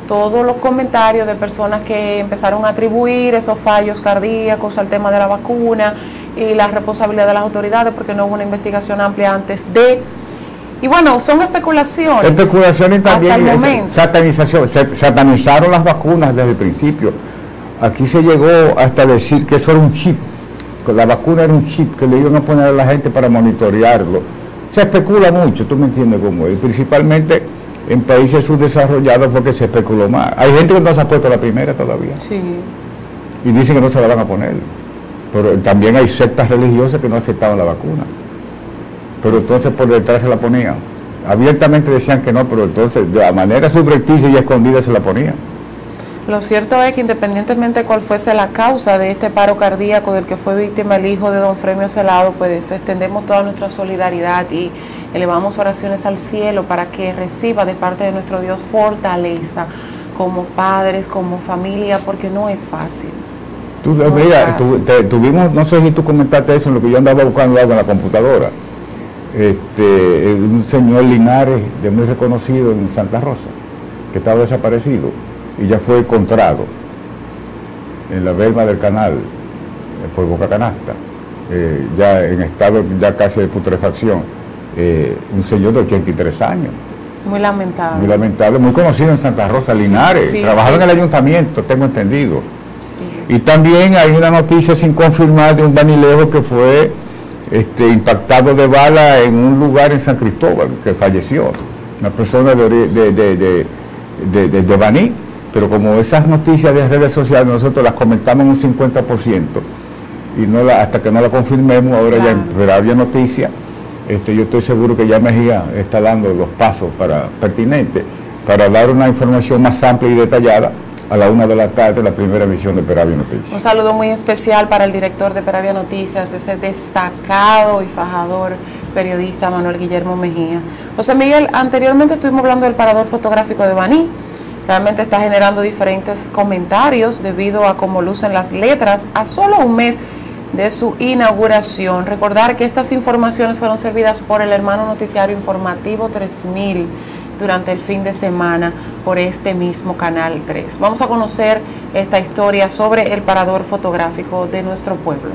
todos los comentarios de personas que empezaron a atribuir esos fallos cardíacos al tema de la vacuna y la responsabilidad de las autoridades porque no hubo una investigación amplia antes de... Y bueno, son especulaciones. Especulaciones también, hasta el momento. Satanización, satanizaron las vacunas desde el principio. Aquí se llegó hasta decir que eso era un chip, que la vacuna era un chip que le iban a poner a la gente para monitorearlo. Se especula mucho, tú me entiendes cómo es, principalmente en países subdesarrollados porque se especuló más. Hay gente que no se ha puesto la primera todavía. Sí. Y dicen que no se la van a poner. Pero también hay sectas religiosas que no aceptaban la vacuna. Pero entonces por detrás se la ponían. Abiertamente decían que no, pero entonces de manera subrepticia y escondida se la ponían. Lo cierto es que independientemente de cuál fuese la causa de este paro cardíaco del que fue víctima el hijo de don Fremio Celado, pues extendemos toda nuestra solidaridad y elevamos oraciones al cielo para que reciba de parte de nuestro Dios fortaleza como padres, como familia, porque no es fácil. Tú, no mira, tu, te, tuvimos, no sé si tú comentaste eso en lo que yo andaba buscando algo en la computadora. Este, un señor Linares, de muy reconocido en Santa Rosa, que estaba desaparecido y ya fue encontrado en la berma del canal por Boca Canasta, eh, ya en estado ya casi de putrefacción, eh, un señor de ochenta y tres años. Muy lamentable. Muy lamentable, muy conocido en Santa Rosa, Linares, sí, sí, trabajaba sí, en el sí. ayuntamiento, tengo entendido. Sí. Y también hay una noticia sin confirmar de un banilejo que fue Este, impactado de bala en un lugar en San Cristóbal, que falleció, una persona de, de, de, de, de, de, de Baní, pero como esas noticias de redes sociales nosotros las comentamos en un cincuenta por ciento y no la, hasta que no la confirmemos, ahora claro. ya pero había noticia, este, yo estoy seguro que ya Mejía está dando los pasos para pertinentes para dar una información más amplia y detallada a la una de la tarde, la primera emisión de Peravia Noticias. Un saludo muy especial para el director de Peravia Noticias, ese destacado y fajador periodista Manuel Guillermo Mejía. José Miguel, anteriormente estuvimos hablando del parador fotográfico de Baní. Realmente está generando diferentes comentarios debido a cómo lucen las letras a solo un mes de su inauguración. Recordar que estas informaciones fueron servidas por el hermano noticiario informativo tres mil durante el fin de semana por este mismo Canal tres. Vamos a conocer esta historia sobre el parador fotográfico de nuestro pueblo.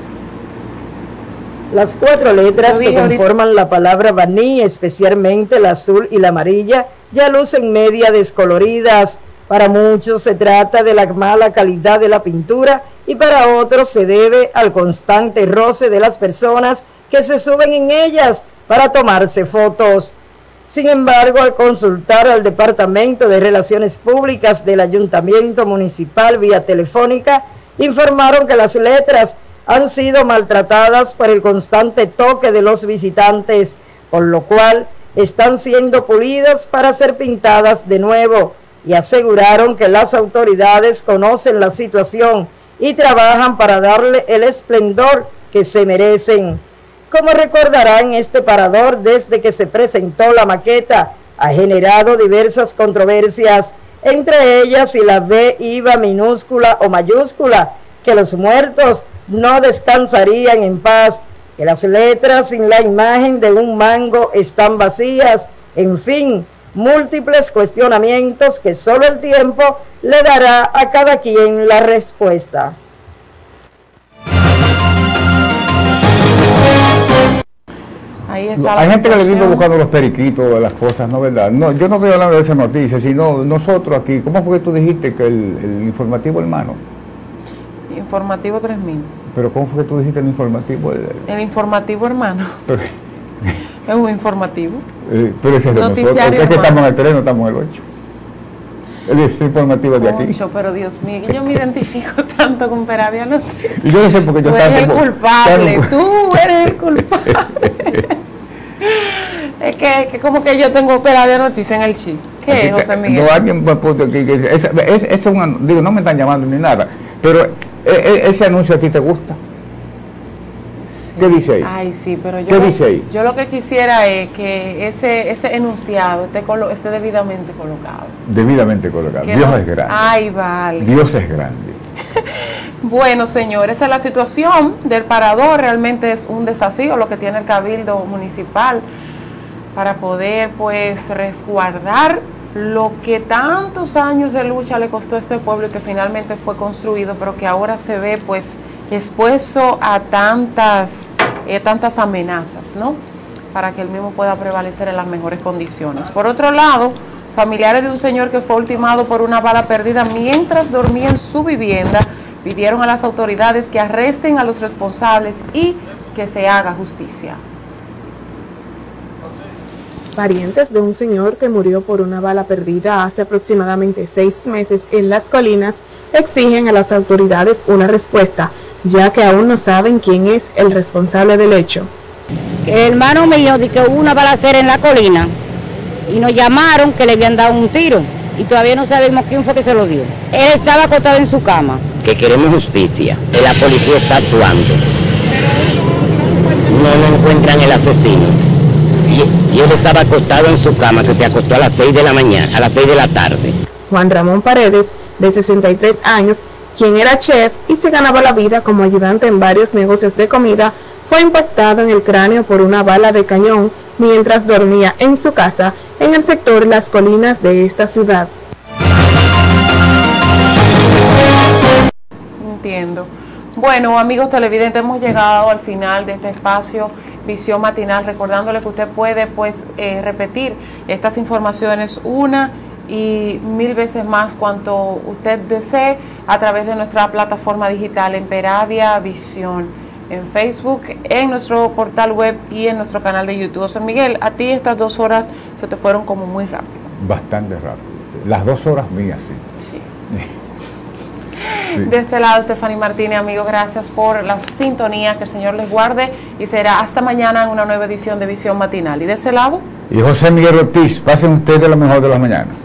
Las cuatro letras que conforman ahorita la palabra Baní, especialmente la azul y la amarilla, ya lucen media descoloridas. Para muchos se trata de la mala calidad de la pintura y para otros se debe al constante roce de las personas que se suben en ellas para tomarse fotos. Sin embargo, al consultar al Departamento de Relaciones Públicas del Ayuntamiento Municipal vía telefónica, informaron que las letras han sido maltratadas por el constante toque de los visitantes, por lo cual están siendo pulidas para ser pintadas de nuevo, y aseguraron que las autoridades conocen la situación y trabajan para darle el esplendor que se merecen. Como recordarán, este parador, desde que se presentó la maqueta, ha generado diversas controversias, entre ellas si la B iba minúscula o mayúscula, que los muertos no descansarían en paz, que las letras sin la imagen de un mango están vacías, en fin, múltiples cuestionamientos que solo el tiempo le dará a cada quien la respuesta. Ahí está Hay la gente situación. que le vive buscando los periquitos, las cosas, ¿no verdad? No, yo no estoy hablando de esa noticia, sino nosotros aquí. ¿Cómo fue que tú dijiste que el, el informativo hermano? Informativo tres mil. Pero ¿cómo fue que tú dijiste el informativo? El, el informativo hermano. Pero, es un informativo. Eh, pero ese es de nosotros. Es que estamos en el tres, no estamos en el ocho. El informativo de aquí. Concho, pero Dios mío, que yo me identifico tanto con Peravia Noticias. Y yo no sé por qué yo Tú eres el como, culpable, tanto, tú eres el culpable. Es que, que como que yo tengo Peravia Noticias en el chip. ¿Qué es, José Miguel? No, alguien me puso que, que es, es, es un, digo, no me están llamando ni nada, pero e, ese anuncio a ti te gusta. ¿Qué dice ahí? Ay, sí, pero yo, ¿Qué dice ahí? Yo lo que quisiera es que ese ese enunciado esté, colo, esté debidamente colocado. Debidamente colocado. Que Dios no, es grande. Ay, vale. Dios es grande. Bueno, señores, esa es la situación del parador. Realmente es un desafío lo que tiene el Cabildo Municipal para poder, pues, resguardar lo que tantos años de lucha le costó a este pueblo y que finalmente fue construido, pero que ahora se ve pues expuesto a tantas, eh, tantas amenazas, ¿no? Para que él mismo pueda prevalecer en las mejores condiciones. Por otro lado, familiares de un señor que fue ultimado por una bala perdida mientras dormía en su vivienda pidieron a las autoridades que arresten a los responsables y que se haga justicia. Parientes de un señor que murió por una bala perdida hace aproximadamente seis meses en Las Colinas exigen a las autoridades una respuesta, ya que aún no saben quién es el responsable del hecho. El hermano mío dijo que hubo una balacera en La Colina y nos llamaron que le habían dado un tiro y todavía no sabemos quién fue que se lo dio. Él estaba acostado en su cama. Que queremos justicia, que la policía está actuando. No, no encuentran el asesino. Y, y él estaba acostado en su cama, que se acostó a las seis de la mañana, a las seis de la tarde. Juan Ramón Paredes, de sesenta y tres años, quien era chef y se ganaba la vida como ayudante en varios negocios de comida, fue impactado en el cráneo por una bala de cañón mientras dormía en su casa en el sector Las Colinas de esta ciudad. Entiendo. Bueno, amigos televidentes, hemos llegado al final de este espacio Visión Matinal, recordándole que usted puede pues eh, repetir estas informaciones una y mil veces más cuanto usted desee a través de nuestra plataforma digital en Peravia Visión, en Facebook, en nuestro portal web y en nuestro canal de YouTube. José Miguel, a ti estas dos horas se te fueron como muy rápido. Bastante rápido. Las dos horas mías, sí. Sí. Sí. De este lado, Stephanie Martínez, amigos, gracias por la sintonía, que el Señor les guarde y será hasta mañana en una nueva edición de Visión Matinal. Y de ese lado, y José Miguel Ortiz, pasen ustedes lo mejor de la mañana.